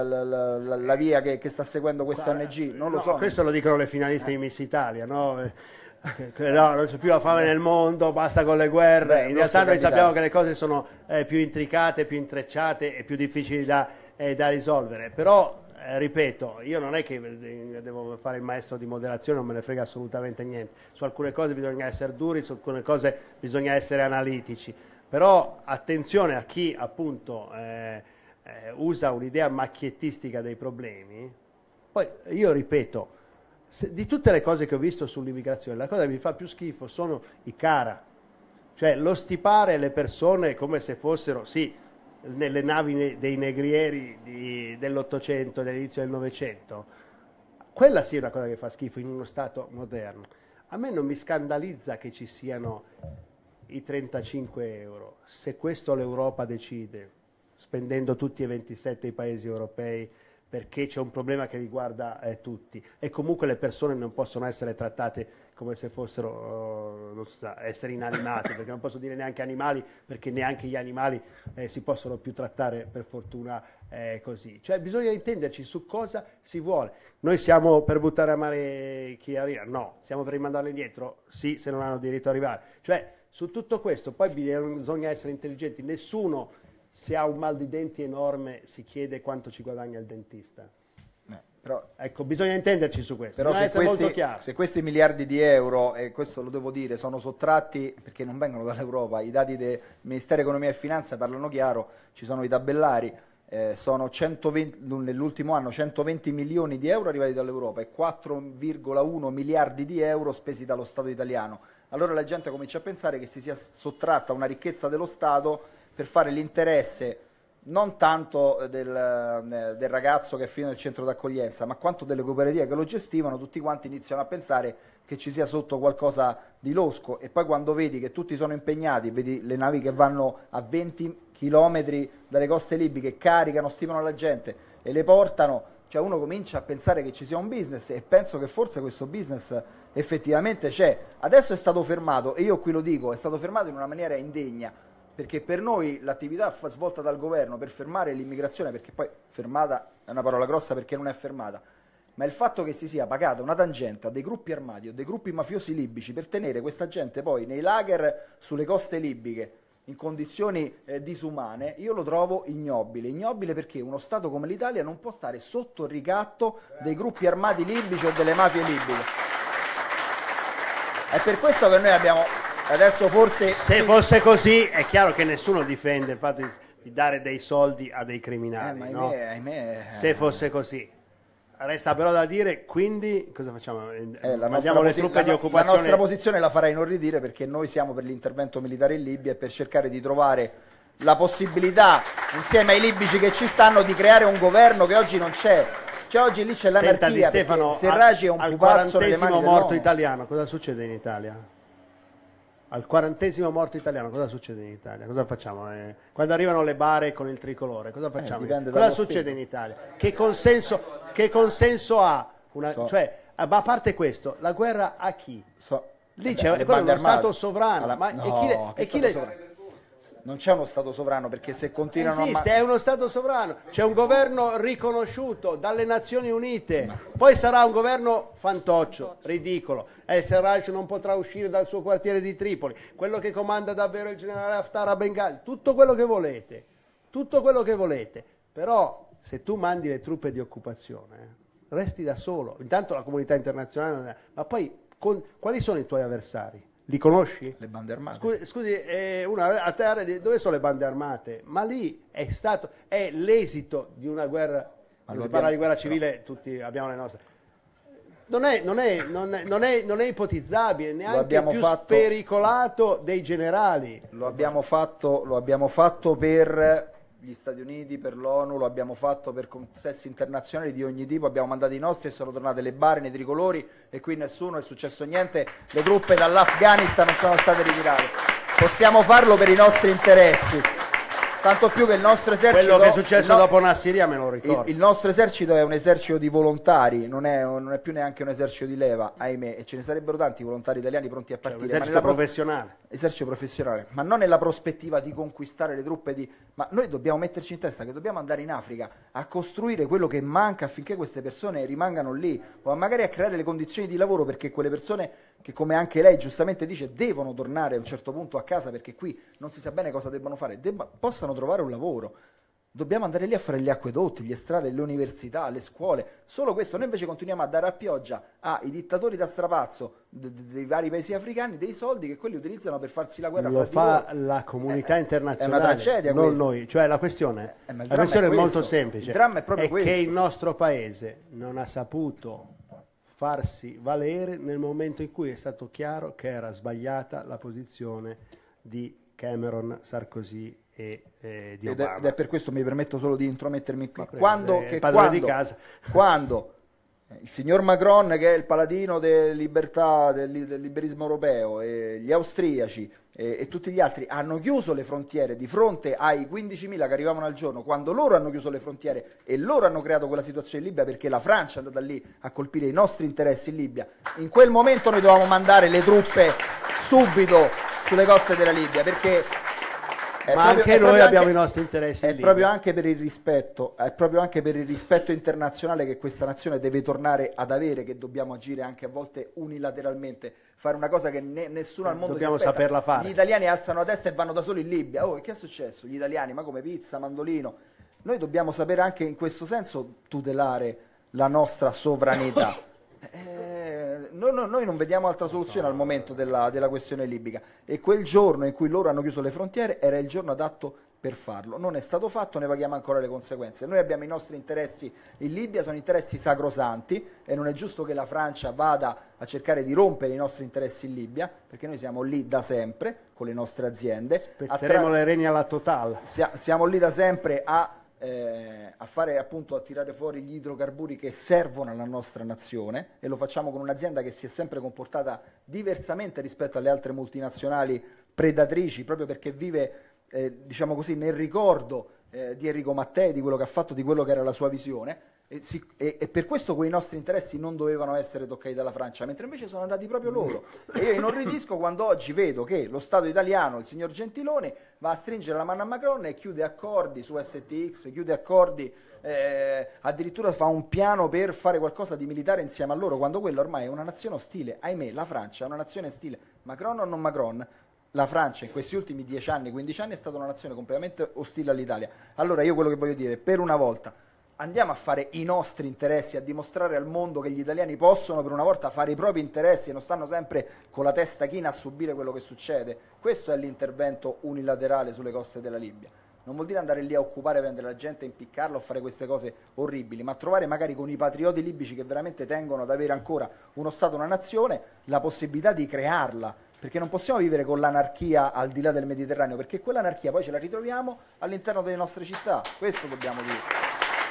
la via che sta seguendo questa ONG? Non lo so. Questo lo dicono le finaliste di Miss Italia, no? No, non c'è più la fame nel mondo, basta con le guerre. In realtà noi sappiamo che le cose sono più intricate, più intrecciate e più difficili da risolvere. Però, ripeto, io non è che devo fare il maestro di moderazione, non me ne frega assolutamente niente. Su alcune cose bisogna essere duri, su alcune cose bisogna essere analitici. Però attenzione a chi appunto usa un'idea macchiettistica dei problemi. Poi io ripeto, di tutte le cose che ho visto sull'immigrazione, la cosa che mi fa più schifo sono i CARA, cioè lo stipare le persone come se fossero, sì, nelle navi dei negrieri dell'Ottocento, dell'inizio del Novecento. Quella sì è una cosa che fa schifo in uno Stato moderno. A me non mi scandalizza che ci siano i 35 euro, se questo l'Europa decide, spendendo tutti e 27 i paesi europei, perché c'è un problema che riguarda tutti e comunque le persone non possono essere trattate come se fossero non so, esseri inanimati, perché non posso dire neanche animali, perché neanche gli animali si possono più trattare per fortuna così. Cioè bisogna intenderci su cosa si vuole. Noi siamo per buttare a mare chi arriva? No. Siamo per rimandarli indietro? Sì, se non hanno diritto ad arrivare. Cioè su tutto questo poi bisogna essere intelligenti. Nessuno, se ha un mal di denti enorme, si chiede quanto ci guadagna il dentista. Però, ecco, bisogna intenderci su questo, però bisogna essere molto chiaro. se questi miliardi di euro, e questo lo devo dire, sono sottratti perché non vengono dall'Europa, i dati del Ministero Economia e Finanza parlano chiaro, ci sono i tabellari, sono 120, nell'ultimo anno 120 milioni di euro arrivati dall'Europa e 4,1 miliardi di euro spesi dallo Stato italiano. Allora la gente comincia a pensare che si sia sottratta una ricchezza dello Stato per fare l'interesse non tanto del ragazzo che è finito nel centro d'accoglienza, ma quanto delle cooperative che lo gestivano. Tutti quanti iniziano a pensare che ci sia sotto qualcosa di losco, e poi quando vedi che tutti sono impegnati, vedi le navi che vanno a 20 chilometri dalle coste libiche, caricano, stimolano la gente e le portano, cioè uno comincia a pensare che ci sia un business, e penso che forse questo business effettivamente c'è. Adesso è stato fermato, e io qui lo dico, è stato fermato in una maniera indegna, perché per noi l'attività svolta dal governo per fermare l'immigrazione, perché poi fermata è una parola grossa perché non è fermata, ma il fatto che si sia pagata una tangente a dei gruppi armati o dei gruppi mafiosi libici per tenere questa gente poi nei lager sulle coste libiche in condizioni disumane, io lo trovo ignobile perché uno Stato come l'Italia non può stare sotto il ricatto dei gruppi armati libici o delle mafie libiche. È per questo che noi abbiamo... Adesso forse... Se fosse così è chiaro che nessuno difende il fatto di dare dei soldi a dei criminali, ma no? ahimè, Se fosse così. Resta però da dire, quindi, cosa facciamo? La Mandiamo le truppe di occupazione? La nostra posizione la farà inorridire, perché noi siamo per l'intervento militare in Libia e per cercare di trovare la possibilità, insieme ai libici che ci stanno, di creare un governo che oggi non c'è. Cioè oggi lì c'è l'anarchia, Stefano, Serraj è un pupazzo nelle mani al 40° morto dell'ONU. italiano, cosa succede in Italia? Al 40° morto italiano, cosa succede in Italia? Cosa facciamo? Quando arrivano le bare con il tricolore, cosa facciamo? Cosa succede in Italia? Che consenso ha? Cioè, ma a parte questo, la guerra a chi? Lì c'è uno Stato sovrano. Non c'è uno Stato sovrano, perché se continuano esiste, è uno Stato sovrano, c'è un governo riconosciuto dalle Nazioni Unite, poi sarà un governo fantoccio, ridicolo, Serraj non potrà uscire dal suo quartiere di Tripoli, quello che comanda davvero il generale Haftar a Bengasi, tutto quello che volete, però se tu mandi le truppe di occupazione resti da solo, intanto la comunità internazionale non è, ma poi quali sono i tuoi avversari? Li conosci? Le bande armate. Scusi, a terra dove sono le bande armate? Ma lì è l'esito di una guerra. Quando si parla di guerra civile, tutti abbiamo le nostre. Non è ipotizzabile, neanche più spericolato dei generali. Lo abbiamo fatto per gli Stati Uniti, per l'ONU, lo abbiamo fatto per consessi internazionali di ogni tipo, abbiamo mandato i nostri e sono tornate le bare nei tricolori, e qui nessuno è successo niente, le truppe dall'Afghanistan non sono state ritirate. Possiamo farlo per i nostri interessi, tanto più che il nostro esercito... Quello che è successo dopo Nassiriya me lo ricordo. Il nostro esercito è un esercito di volontari, non è più neanche un esercito di leva, ahimè, e ce ne sarebbero tanti volontari italiani pronti a partire. Un esercito professionale. Esercito professionale, ma non nella prospettiva di conquistare le truppe ma noi dobbiamo metterci in testa che dobbiamo andare in Africa a costruire quello che manca affinché queste persone rimangano lì, o magari a creare le condizioni di lavoro perché quelle persone che, come anche lei giustamente dice, devono tornare a un certo punto a casa perché qui non si sa bene cosa debbano fare, possano trovare un lavoro. Dobbiamo andare lì a fare gli acquedotti, le strade, le università, le scuole. Solo questo. Noi invece continuiamo a dare a pioggia ai dittatori da strapazzo dei vari paesi africani dei soldi che quelli utilizzano per farsi la guerra. Lo fa la comunità internazionale, è una tragedia, non questa. Noi. Cioè la questione è molto semplice. Il dramma è proprio questo. Che il nostro paese non ha saputo farsi valere nel momento in cui è stato chiaro che era sbagliata la posizione di Cameron, Sarkozy e di Obama. Ed è per questo mi permetto solo di intromettermi qui. Quando il signor Macron, che è il paladino del liberismo europeo, e gli austriaci e tutti gli altri hanno chiuso le frontiere di fronte ai 15.000 che arrivavano al giorno, quando loro hanno chiuso le frontiere e loro hanno creato quella situazione in Libia perché la Francia è andata lì a colpire i nostri interessi in Libia, in quel momento noi dovevamo mandare le truppe subito sulle coste della Libia, perché anche noi abbiamo i nostri interessi. È proprio anche per il rispetto internazionale che questa nazione deve tornare ad avere, che dobbiamo agire anche a volte unilateralmente, fare una cosa che nessuno al mondo dobbiamo si aspetta. saperla fare. Gli italiani alzano la testa e vanno da soli in Libia. Oh, che è successo? Gli italiani, ma come pizza, mandolino? Noi dobbiamo sapere anche in questo senso tutelare la nostra sovranità. Noi non vediamo altra soluzione al momento della questione libica, e quel giorno in cui loro hanno chiuso le frontiere era il giorno adatto per farlo. Non è stato fatto, ne paghiamo ancora le conseguenze. Noi abbiamo i nostri interessi in Libia, sono interessi sacrosanti, e non è giusto che la Francia vada a cercare di rompere i nostri interessi in Libia, perché noi siamo lì da sempre con le nostre aziende. Spezzeremo le reni alla Total. Siamo lì da sempre a fare, appunto, a tirare fuori gli idrocarburi che servono alla nostra nazione, e lo facciamo con un'azienda che si è sempre comportata diversamente rispetto alle altre multinazionali predatrici, proprio perché vive, diciamo così, nel ricordo di Enrico Mattei, di quello che ha fatto, di quello che era la sua visione, e per questo quei nostri interessi non dovevano essere toccati dalla Francia, mentre invece sono andati proprio loro. E io inorridisco quando oggi vedo che lo Stato italiano, il signor Gentiloni, va a stringere la mano a Macron e chiude accordi su STX, chiude accordi, addirittura fa un piano per fare qualcosa di militare insieme a loro, quando quella ormai è una nazione ostile. Ahimè, la Francia è una nazione ostile. Macron o non Macron, la Francia in questi ultimi 10 anni, 15 anni è stata una nazione completamente ostile all'Italia. Allora io quello che voglio dire, per una volta andiamo a fare i nostri interessi, a dimostrare al mondo che gli italiani possono per una volta fare i propri interessi e non stanno sempre con la testa china a subire quello che succede. Questo è l'intervento unilaterale sulle coste della Libia. Non vuol dire andare lì a occupare, prendere la gente, impiccarla o fare queste cose orribili, ma trovare magari con i patrioti libici che veramente tengono ad avere ancora uno Stato, una nazione, la possibilità di crearla, perché non possiamo vivere con l'anarchia al di là del Mediterraneo, perché quell'anarchia poi ce la ritroviamo all'interno delle nostre città. Questo dobbiamo dire.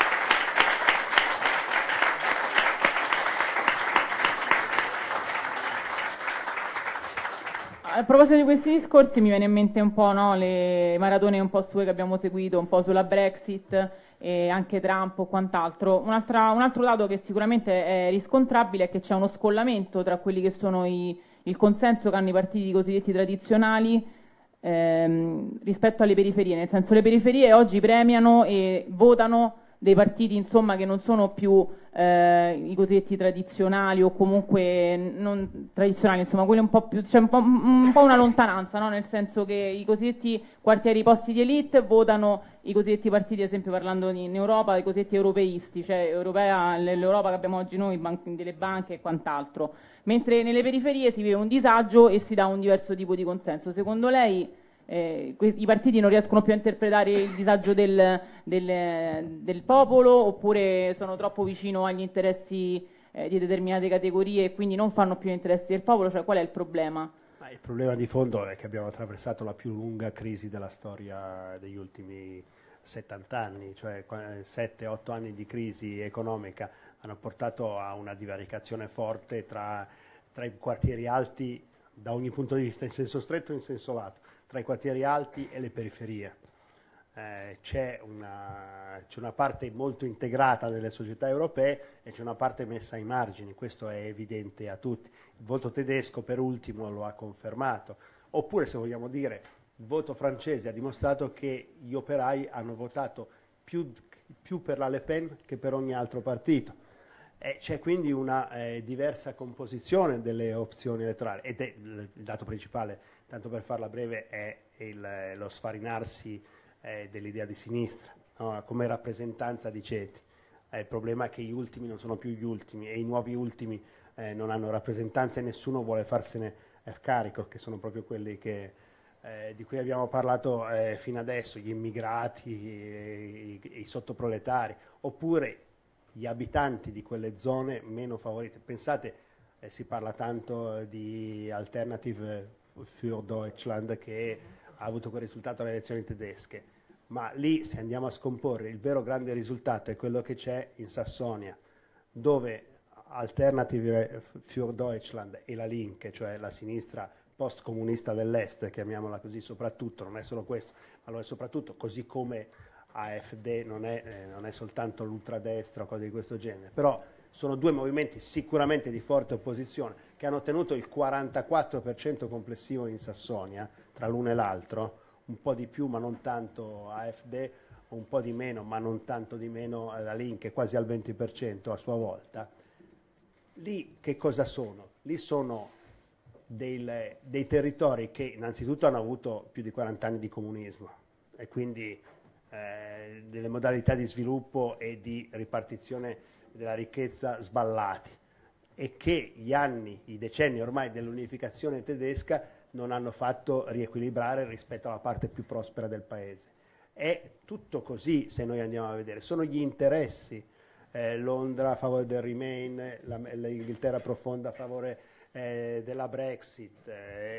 A proposito di questi discorsi mi viene in mente un po', no, le maratone un po' sue che abbiamo seguito, un po' sulla Brexit e anche Trump o quant'altro. Un altro dato che sicuramente è riscontrabile è che c'è uno scollamento tra quelli che sono il consenso che hanno i partiti cosiddetti tradizionali rispetto alle periferie, nel senso le periferie oggi premiano e votano dei partiti, insomma, che non sono più i cosiddetti tradizionali o comunque non tradizionali, insomma, quelli un po' più, c'è un po' una lontananza, no? Nel senso che i cosiddetti quartieri posti di elite votano i cosiddetti partiti, ad esempio parlando in Europa, i cosiddetti europeisti, cioè l'Europa che abbiamo oggi noi, delle banche e quant'altro, mentre nelle periferie si vive un disagio e si dà un diverso tipo di consenso. Secondo lei i partiti non riescono più a interpretare il disagio del popolo, oppure sono troppo vicino agli interessi di determinate categorie e quindi non fanno più gli interessi del popolo? Cioè, qual è il problema? Il problema di fondo è che abbiamo attraversato la più lunga crisi della storia degli ultimi 70 anni, cioè 7-8 anni di crisi economica hanno portato a una divaricazione forte tra i quartieri alti da ogni punto di vista, in senso stretto e in senso lato, tra i quartieri alti e le periferie. C'è una parte molto integrata nelle società europee e c'è una parte messa ai margini, questo è evidente a tutti. Il voto tedesco per ultimo lo ha confermato, oppure se vogliamo dire il voto francese ha dimostrato che gli operai hanno votato più per la Le Pen che per ogni altro partito. C'è quindi una diversa composizione delle opzioni elettorali ed è il dato principale, tanto per farla breve, è lo sfarinarsi dell'idea di sinistra, no? Come rappresentanza di ceti. Il problema è che gli ultimi non sono più gli ultimi e i nuovi ultimi non hanno rappresentanza e nessuno vuole farsene carico, che sono proprio quelli di cui abbiamo parlato fino adesso, gli immigrati, i sottoproletari, oppure gli abitanti di quelle zone meno favorite. Pensate, si parla tanto di Alternative für Deutschland che ha avuto quel risultato alle elezioni tedesche, ma lì se andiamo a scomporre il vero grande risultato è quello che c'è in Sassonia, dove Alternative für Deutschland e la Linke, cioè la sinistra post-comunista dell'Est, chiamiamola così, soprattutto, non è solo questo, ma lo è soprattutto, così come AfD non è soltanto l'ultradestra o cose di questo genere, però sono due movimenti sicuramente di forte opposizione che hanno ottenuto il 44% complessivo in Sassonia, tra l'uno e l'altro, un po' di più ma non tanto AfD, un po' di meno ma non tanto di meno la Linke, quasi al 20% a sua volta. Lì che cosa sono? Lì sono dei territori che innanzitutto hanno avuto più di 40 anni di comunismo e quindi delle modalità di sviluppo e di ripartizione della ricchezza sballati e che i decenni ormai dell'unificazione tedesca non hanno fatto riequilibrare rispetto alla parte più prospera del paese. È tutto così se noi andiamo a vedere, sono gli interessi, Londra a favore del Remain, l'Inghilterra profonda a favore della Brexit,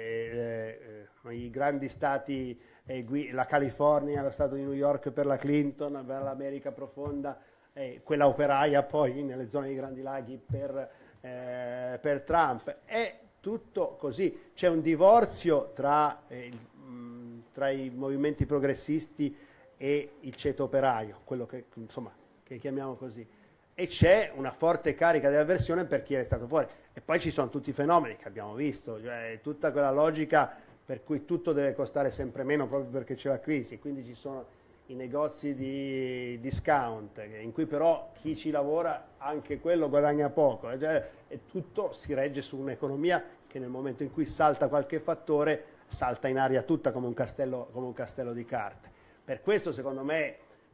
i grandi stati, la California, lo stato di New York per la Clinton, per l'America profonda, quella operaia poi nelle zone dei Grandi Laghi per Trump. È tutto così, c'è un divorzio tra i movimenti progressisti e il ceto operaio, quello che chiamiamo così, e c'è una forte carica di avversione per chi è stato fuori. E poi ci sono tutti i fenomeni che abbiamo visto, cioè tutta quella logica per cui tutto deve costare sempre meno proprio perché c'è la crisi, quindi ci sono i negozi di discount in cui però chi ci lavora anche quello guadagna poco, e tutto si regge su un'economia che nel momento in cui salta qualche fattore salta in aria tutta come un castello di carte. Per questo secondo me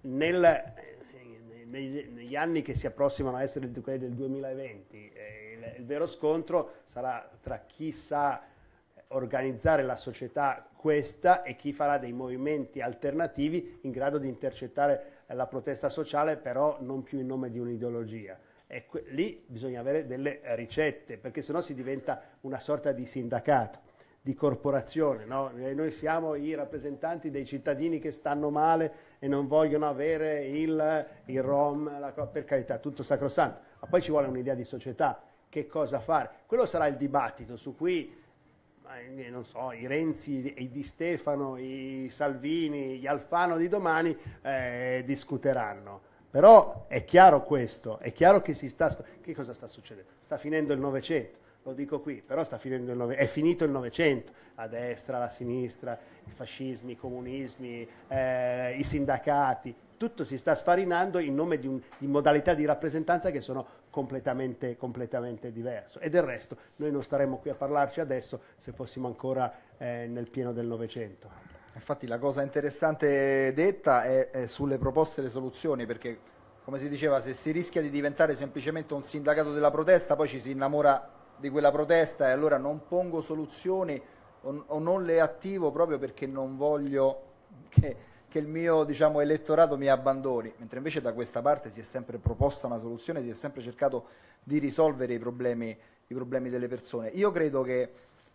negli anni che si approssimano a essere quelli del 2020 il vero scontro sarà tra chi sa organizzare la società questa e chi farà dei movimenti alternativi in grado di intercettare la protesta sociale, però non più in nome di un'ideologia. E lì bisogna avere delle ricette, perché sennò si diventa una sorta di sindacato, di corporazione, no? Noi siamo i rappresentanti dei cittadini che stanno male e non vogliono avere il ROM, per carità, tutto sacrosanto, ma poi ci vuole un'idea di società, che cosa fare. Quello sarà il dibattito su cui non so, i Renzi, i Di Stefano, i Salvini, gli Alfano di domani discuteranno. Però è chiaro questo, è chiaro che che cosa sta succedendo? Sta finendo il Novecento, lo dico qui, però è finito il Novecento, la destra, la sinistra, i fascismi, i comunismi, i sindacati, tutto si sta sfarinando in nome di modalità di rappresentanza che sono completamente diverse. E del resto noi non staremmo qui a parlarci adesso se fossimo ancora nel pieno del Novecento. Infatti la cosa interessante detta è sulle proposte e le soluzioni, perché come si diceva, se si rischia di diventare semplicemente un sindacato della protesta, poi ci si innamora di quella protesta e allora non pongo soluzioni o non le attivo proprio perché non voglio che il mio elettorato mi abbandoni, mentre invece da questa parte si è sempre proposta una soluzione, si è sempre cercato di risolvere i problemi delle persone. Io credo che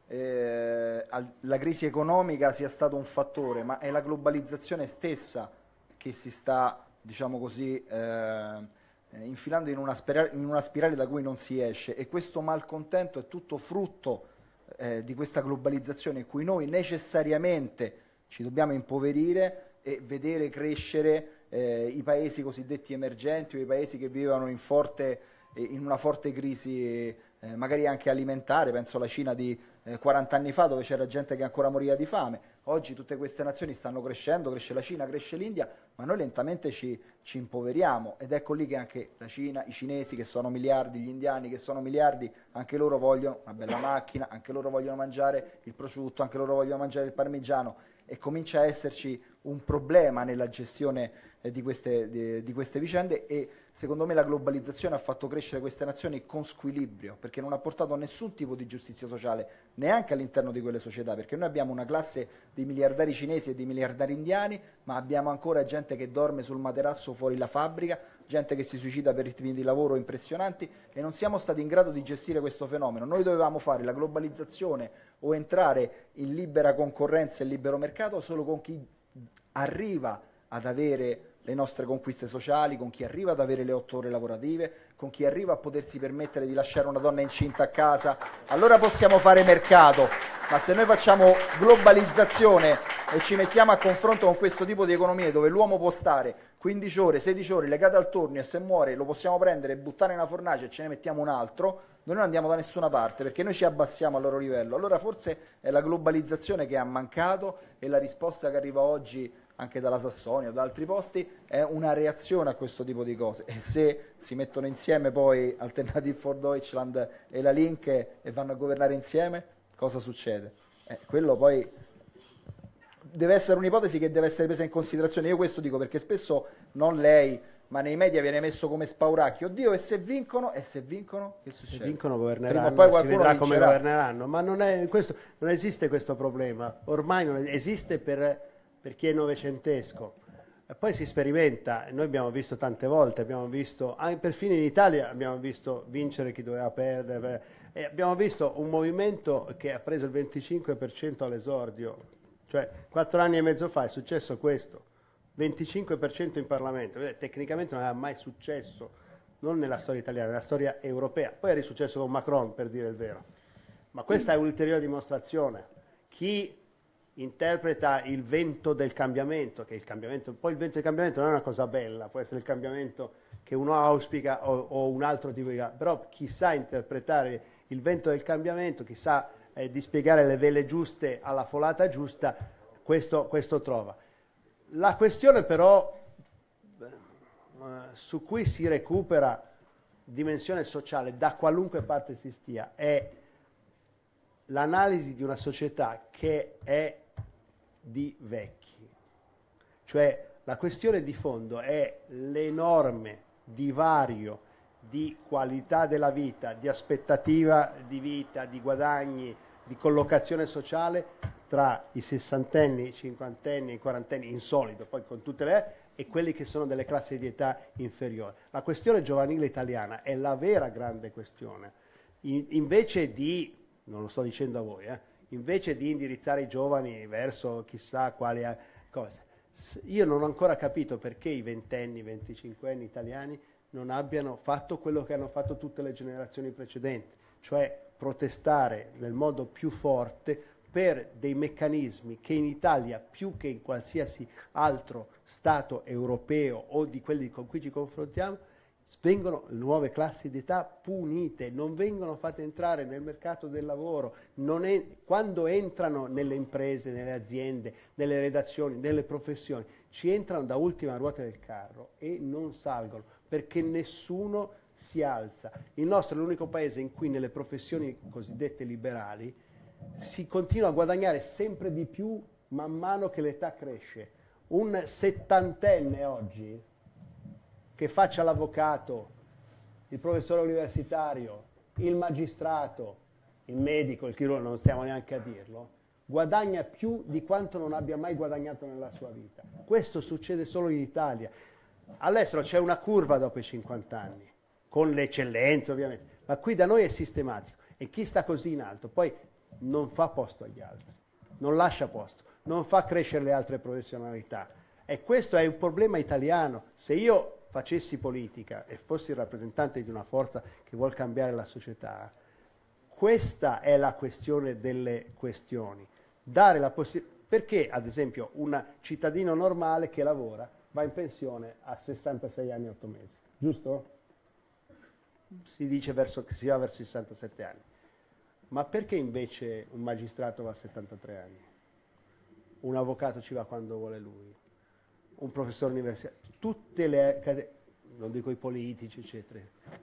la crisi economica sia stato un fattore, ma è la globalizzazione stessa che si sta, infilando in una spirale da cui non si esce, e questo malcontento è tutto frutto di questa globalizzazione in cui noi necessariamente ci dobbiamo impoverire e vedere crescere i paesi cosiddetti emergenti o i paesi che vivevano in una forte crisi magari anche alimentare. Penso alla Cina di 40 anni fa, dove c'era gente che ancora moriva di fame. Oggi tutte queste nazioni stanno crescendo, cresce la Cina, cresce l'India, ma noi lentamente ci impoveriamo, ed ecco lì che anche la Cina, i cinesi che sono miliardi, gli indiani che sono miliardi, anche loro vogliono una bella macchina, anche loro vogliono mangiare il prosciutto, anche loro vogliono mangiare il parmigiano, e comincia a esserci un problema nella gestione di queste vicende, e secondo me la globalizzazione ha fatto crescere queste nazioni con squilibrio, perché non ha portato a nessun tipo di giustizia sociale, neanche all'interno di quelle società, perché noi abbiamo una classe di miliardari cinesi e di miliardari indiani, ma abbiamo ancora gente che dorme sul materasso fuori la fabbrica, gente che si suicida per ritmi di lavoro impressionanti, e non siamo stati in grado di gestire questo fenomeno. Noi dovevamo fare la globalizzazione o entrare in libera concorrenza e libero mercato solo con chi arriva ad avere le nostre conquiste sociali, con chi arriva ad avere le 8 ore lavorative, con chi arriva a potersi permettere di lasciare una donna incinta a casa. Allora possiamo fare mercato, ma se noi facciamo globalizzazione e ci mettiamo a confronto con questo tipo di economie dove l'uomo può stare 15 ore, 16 ore legato al turno, e se muore lo possiamo prendere e buttare nella fornace e ce ne mettiamo un altro, noi non andiamo da nessuna parte, perché noi ci abbassiamo al loro livello. Allora forse è la globalizzazione che ha mancato, e la risposta che arriva oggi anche dalla Sassonia o da altri posti è una reazione a questo tipo di cose. E se si mettono insieme poi Alternative for Deutschland e la Link e vanno a governare insieme, cosa succede? Quello poi deve essere un'ipotesi che deve essere presa in considerazione. Io questo dico perché spesso non lei, ma nei media viene messo come spauracchio. Oddio, e se vincono? E se vincono? Che succede? Se vincono governeranno, Prima o poi si qualcuno vedrà come vincerà. governeranno, ma non esiste questo problema, ormai non esiste per chi è novecentesco. E poi si sperimenta, noi abbiamo visto tante volte, abbiamo visto, perfino in Italia abbiamo visto vincere chi doveva perdere, e abbiamo visto un movimento che ha preso il 25% all'esordio, cioè 4 anni e mezzo fa è successo questo, 25% in Parlamento, tecnicamente non era mai successo, non nella storia italiana, nella storia europea, poi è risuccesso con Macron, per dire il vero, ma questa è un'ulteriore dimostrazione. Chi interpreta il vento del cambiamento, che il cambiamento, poi il vento del cambiamento non è una cosa bella, può essere il cambiamento che uno auspica o un altro tipo di, però chi sa interpretare il vento del cambiamento, chi sa dispiegare le vele giuste alla folata giusta, questo trova. La questione però su cui si recupera dimensione sociale da qualunque parte si stia è l'analisi di una società che è di vecchi, cioè la questione di fondo è l'enorme divario di qualità della vita, di aspettativa di vita, di guadagni, di collocazione sociale tra i sessantenni, i cinquantenni, i quarantenni, insolito, poi con tutte le e quelli che sono delle classi di età inferiori. La questione giovanile italiana è la vera grande questione. Invece di, non lo sto dicendo a voi, invece di indirizzare i giovani verso chissà quali cose, io non ho ancora capito perché i ventenni, venticinquenni italiani non abbiano fatto quello che hanno fatto tutte le generazioni precedenti, cioè protestare nel modo più forte per dei meccanismi che in Italia, più che in qualsiasi altro Stato europeo o di quelli con cui ci confrontiamo, vengono le nuove classi d'età punite, non vengono fatte entrare nel mercato del lavoro, quando entrano nelle imprese, nelle aziende, nelle redazioni, nelle professioni, ci entrano da ultima ruota del carro e non salgono, perché nessuno si alza. Il nostro è l'unico paese in cui nelle professioni cosiddette liberali si continua a guadagnare sempre di più man mano che l'età cresce. Un settantenne oggi che faccia l'avvocato, il professore universitario, il magistrato, il medico, il chirurgo, non stiamo neanche a dirlo, guadagna più di quanto non abbia mai guadagnato nella sua vita. Questo succede solo in Italia. All'estero c'è una curva dopo i 50 anni, con le eccellenze ovviamente, ma qui da noi è sistematico e chi sta così in alto poi non fa posto agli altri, non lascia posto, non fa crescere le altre professionalità. E questo è un problema italiano. Se io facessi politica e fossi il rappresentante di una forza che vuole cambiare la società, questa è la questione delle questioni. Dare la perché, ad esempio, un cittadino normale che lavora va in pensione a 66 anni e 8 mesi, giusto? Si dice che si va verso i 67 anni. Ma perché invece un magistrato va a 73 anni? Un avvocato ci va quando vuole lui? Un professore universitario? Tutte le, non dico i politici, eccetera.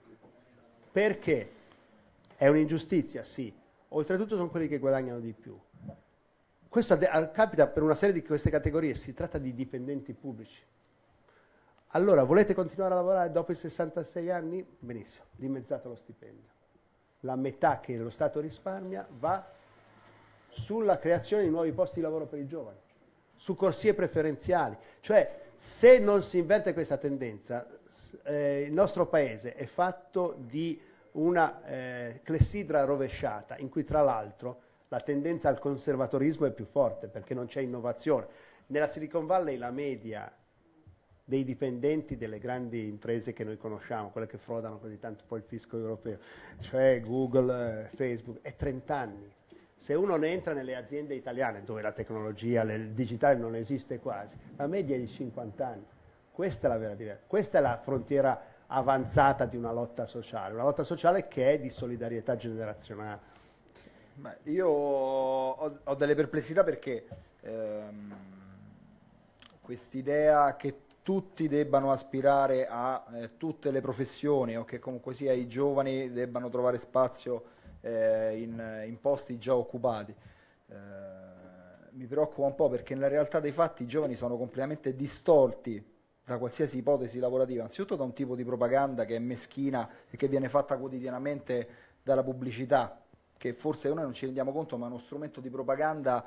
Perché? È un'ingiustizia? Sì. Oltretutto sono quelli che guadagnano di più. Questo capita per una serie di queste categorie, si tratta di dipendenti pubblici. Allora, volete continuare a lavorare dopo i 66 anni? Benissimo, dimezzate lo stipendio. La metà che lo Stato risparmia va sulla creazione di nuovi posti di lavoro per i giovani, su corsie preferenziali. Cioè, se non si inverte questa tendenza, il nostro paese è fatto di una clessidra rovesciata, in cui tra l'altro la tendenza al conservatorismo è più forte, perché non c'è innovazione. Nella Silicon Valley la media dei dipendenti delle grandi imprese che noi conosciamo, quelle che frodano così tanto poi il fisco europeo, cioè Google, Facebook, è 30 anni. Se uno ne entra nelle aziende italiane, dove la tecnologia, il digitale non esiste quasi, la media è di 50 anni. Questa è la vera differenza. Questa è la frontiera avanzata di una lotta sociale che è di solidarietà generazionale. Beh, io ho delle perplessità perché quest'idea che tutti debbano aspirare a tutte le professioni o che comunque sia i giovani debbano trovare spazio in posti già occupati mi preoccupa un po' perché nella realtà dei fatti i giovani sono completamente distolti da qualsiasi ipotesi lavorativa, anzitutto da un tipo di propaganda che è meschina e che viene fatta quotidianamente dalla pubblicità, che forse noi non ci rendiamo conto, ma è uno strumento di propaganda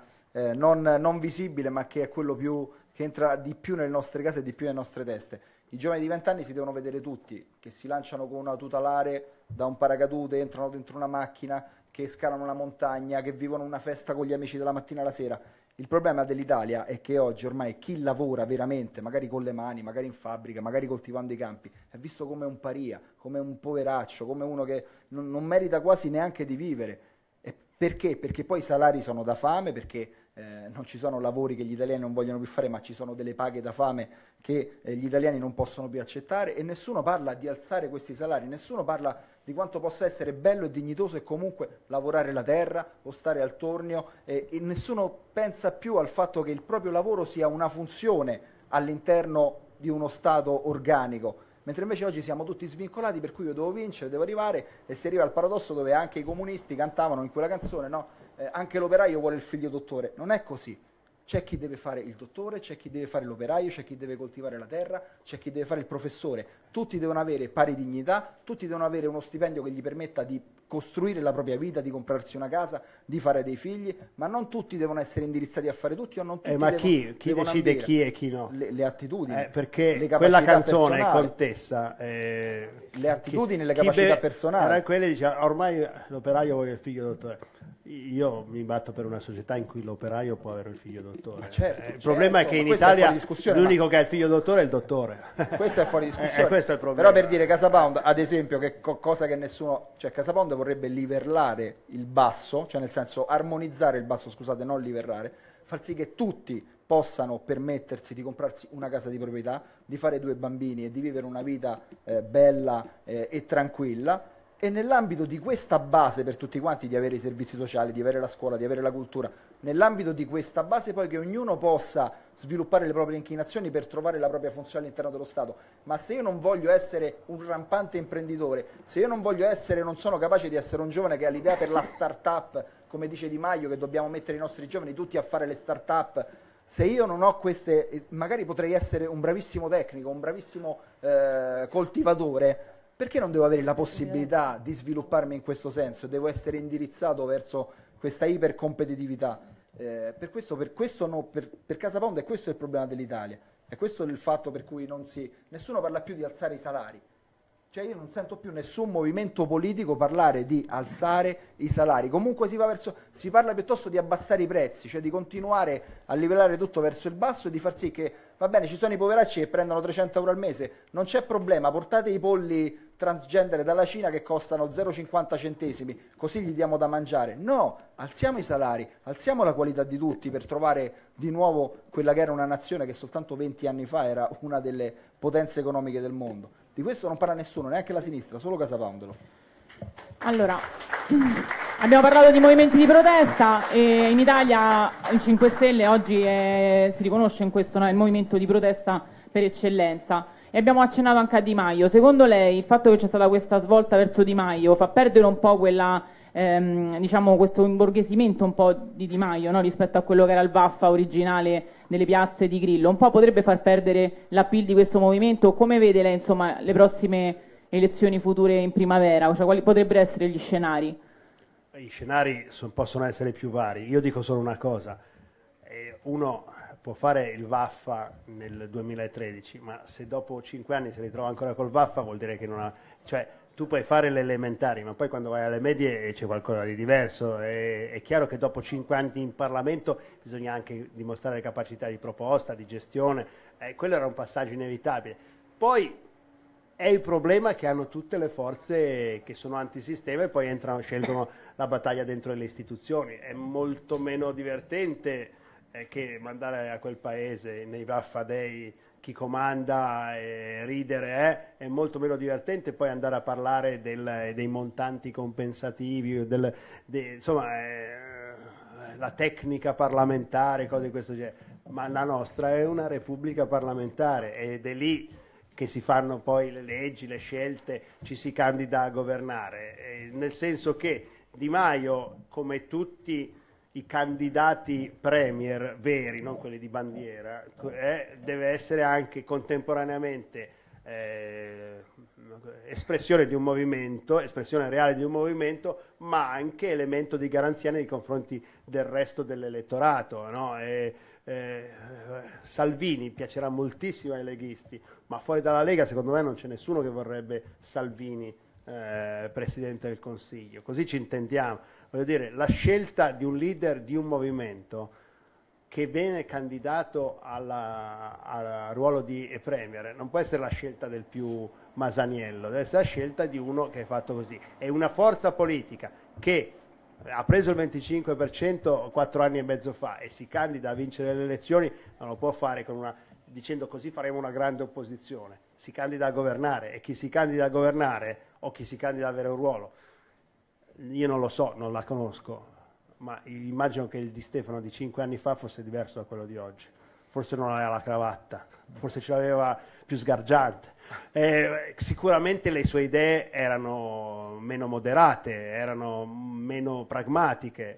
non visibile, ma che è quello che entra di più nelle nostre case e di più nelle nostre teste. I giovani di 20 anni si devono vedere tutti, che si lanciano con una tutelare da un paracadute, entrano dentro una macchina, che scalano una montagna, che vivono una festa con gli amici dalla mattina alla sera. Il problema dell'Italia è che oggi ormai chi lavora veramente, magari con le mani, magari in fabbrica, magari coltivando i campi, è visto come un paria, come un poveraccio, come uno che non merita quasi neanche di vivere. E perché? Perché poi i salari sono da fame, perché non ci sono lavori che gli italiani non vogliono più fare, ma ci sono delle paghe da fame che gli italiani non possono più accettare, e nessuno parla di alzare questi salari, nessuno parla di quanto possa essere bello e dignitoso e comunque lavorare la terra o stare al tornio, e nessuno pensa più al fatto che il proprio lavoro sia una funzione all'interno di uno Stato organico. Mentre invece oggi siamo tutti svincolati, per cui io devo vincere, devo arrivare, e si arriva al paradosso dove anche i comunisti cantavano in quella canzone, no? Anche l'operaio vuole il figlio dottore. Non è così. C'è chi deve fare il dottore, c'è chi deve fare l'operaio, c'è chi deve coltivare la terra, c'è chi deve fare il professore. Tutti devono avere pari dignità, tutti devono avere uno stipendio che gli permetta di costruire la propria vita, di comprarsi una casa, di fare dei figli, ma non tutti devono essere indirizzati a fare tutti, o non tutti ma chi decide chi e chi no? Le attitudini, perché le quella canzone personali. Contessa, le attitudini, le capacità personali. Era quelle, diceva, ormai l'operaio vuole il figlio dottore. Io mi batto per una società in cui l'operaio può avere il figlio dottore. Certo, il problema è che in Italia l'unico che ha il figlio dottore è il dottore. Questo è fuori discussione. Questo è il problema. Però per dire Casapound, ad esempio, che cosa che nessuno... Cioè Casapound vorrebbe livellare il basso, cioè nel senso armonizzare il basso, scusate, non livellare, far sì che tutti possano permettersi di comprarsi una casa di proprietà, di fare 2 bambini e di vivere una vita bella e tranquilla. E nell'ambito di questa base per tutti quanti, di avere i servizi sociali, di avere la scuola, di avere la cultura, nell'ambito di questa base poi che ognuno possa sviluppare le proprie inclinazioni per trovare la propria funzione all'interno dello Stato. Ma se io non voglio essere un rampante imprenditore, se io non voglio essere, non sono capace di essere un giovane che ha l'idea per la start-up, come dice Di Maio, che dobbiamo mettere i nostri giovani tutti a fare le start-up, se io non ho queste, magari potrei essere un bravissimo tecnico, un bravissimo coltivatore, perché non devo avere la possibilità di svilupparmi in questo senso? Devo essere indirizzato verso questa ipercompetitività. Per Casapound è questo il problema dell'Italia. E questo è il fatto per cui nessuno parla più di alzare i salari. Cioè io non sento più nessun movimento politico parlare di alzare i salari. Comunque si parla piuttosto di abbassare i prezzi, cioè di continuare a livellare tutto verso il basso e di far sì che, va bene, ci sono i poveracci che prendono 300 euro al mese, non c'è problema, portate i polli transgender dalla Cina che costano 0,50 centesimi, così gli diamo da mangiare. No, alziamo i salari, alziamo la qualità di tutti per trovare di nuovo quella che era una nazione che soltanto 20 anni fa era una delle potenze economiche del mondo. Di questo non parla nessuno, neanche la sinistra, solo Casapound. Allora, abbiamo parlato di movimenti di protesta e in Italia il 5 Stelle oggi si riconosce in questo, no? È il movimento di protesta per eccellenza. E abbiamo accennato anche a Di Maio. Secondo lei il fatto che c'è stata questa svolta verso Di Maio fa perdere un po' quella, diciamo, questo imborghesimento un po' di Di Maio, no? Rispetto a quello che era il Vaffa originale nelle piazze di Grillo? Un po' potrebbe far perdere l'appeal di questo movimento? Come vede lei, insomma, le prossime elezioni future in primavera? Cioè, quali potrebbero essere gli scenari? I scenari possono essere più vari. Io dico solo una cosa. Uno può fare il Vaffa nel 2013, ma se dopo 5 anni si ritrova ancora col Vaffa vuol dire che non ha... Cioè, tu puoi fare le elementari, ma poi quando vai alle medie c'è qualcosa di diverso. È chiaro che dopo 5 anni in Parlamento bisogna anche dimostrare capacità di proposta, di gestione. Quello era un passaggio inevitabile. Poi è il problema che hanno tutte le forze che sono antisistema e poi scelgono la battaglia dentro le istituzioni. È molto meno divertente che mandare a quel paese nei Vaffa Day chi comanda e ridere, è molto meno divertente poi andare a parlare dei montanti compensativi, insomma, la tecnica parlamentare, cose di questo genere. Ma la nostra è una repubblica parlamentare ed è lì che si fanno poi le leggi, le scelte, ci si candida a governare, nel senso che Di Maio, come tutti i candidati premier veri, non quelli di bandiera, deve essere anche contemporaneamente espressione di un movimento, espressione reale di un movimento, ma anche elemento di garanzia nei confronti del resto dell'elettorato, no? Salvini piacerà moltissimo ai leghisti, ma fuori dalla Lega secondo me non c'è nessuno che vorrebbe Salvini Presidente del Consiglio, così ci intendiamo. Voglio dire, la scelta di un leader di un movimento che viene candidato al ruolo di premier non può essere la scelta del più Masaniello, deve essere la scelta di uno che è fatto così. È una forza politica che ha preso il 25% 4 anni e mezzo fa e si candida a vincere le elezioni, non lo può fare dicendo così faremo una grande opposizione. Si candida a governare, e chi si candida a governare o chi si candida ad avere un ruolo, io non lo so, non la conosco, ma immagino che il Di Stefano di 5 anni fa fosse diverso da quello di oggi. Forse non aveva la cravatta, forse ce l'aveva più sgargiante. Sicuramente le sue idee erano meno moderate, erano meno pragmatiche.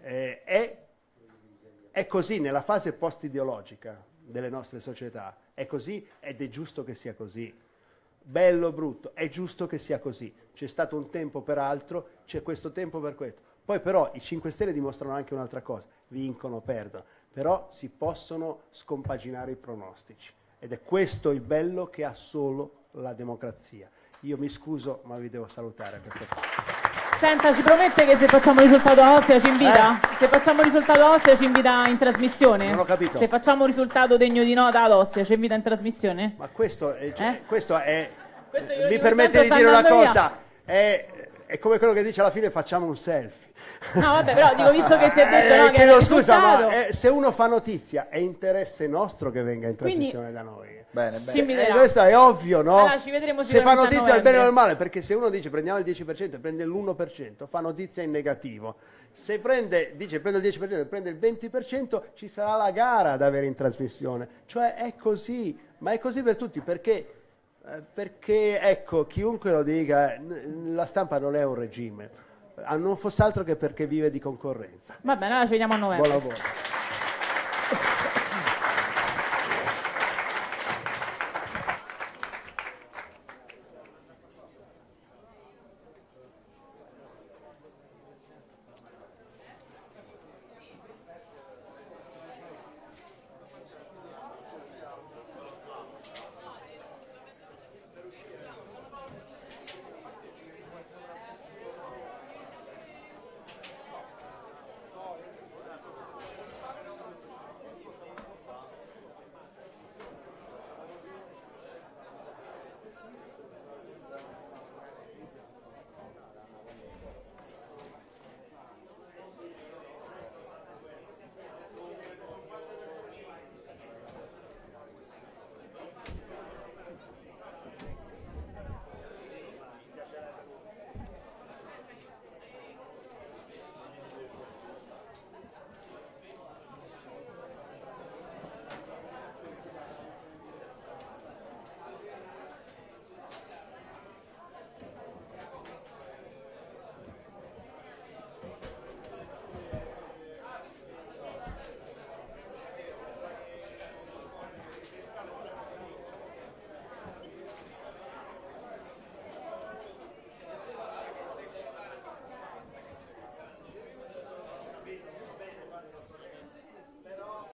È così nella fase post-ideologica delle nostre società, è così ed è giusto che sia così. Bello o brutto, è giusto che sia così. C'è stato un tempo per altro, c'è questo tempo per questo. Poi però i 5 Stelle dimostrano anche un'altra cosa, vincono, perdono, però si possono scompaginare i pronostici ed è questo il bello che ha solo la democrazia. Io mi scuso, ma vi devo salutare a questo punto. Senta, ci promette che se facciamo il risultato a Ostia ci invita? Se facciamo il risultato a Ostia ci invita in trasmissione? Non ho capito. Se facciamo un risultato degno di nota ad Ostia ci invita in trasmissione? Ma questo è Questo glielo mi dico permette sempre, di dire una sta andando cosa, è come quello che dice alla fine facciamo un selfie. No, vabbè, però dico, visto che si è detto no, che chiedo era il scusa, risultato, ma se uno fa notizia è interesse nostro che venga in Quindi- trasmissione da noi. Bene, ci bene. inviterà. Questo è ovvio, no? Allora, ci vedremo Se fa sicuramente a notizia al bene o al novembre. male, perché se uno dice prendiamo il 10% e prende l'1%, fa notizia in negativo. Se dice prendo il 10% e prende il 20%, ci sarà la gara ad avere in trasmissione. Cioè è così, ma è così per tutti, perché ecco, chiunque lo dica, la stampa non è un regime, non fosse altro che perché vive di concorrenza. Va bene, allora ci vediamo a novembre. Buon lavoro.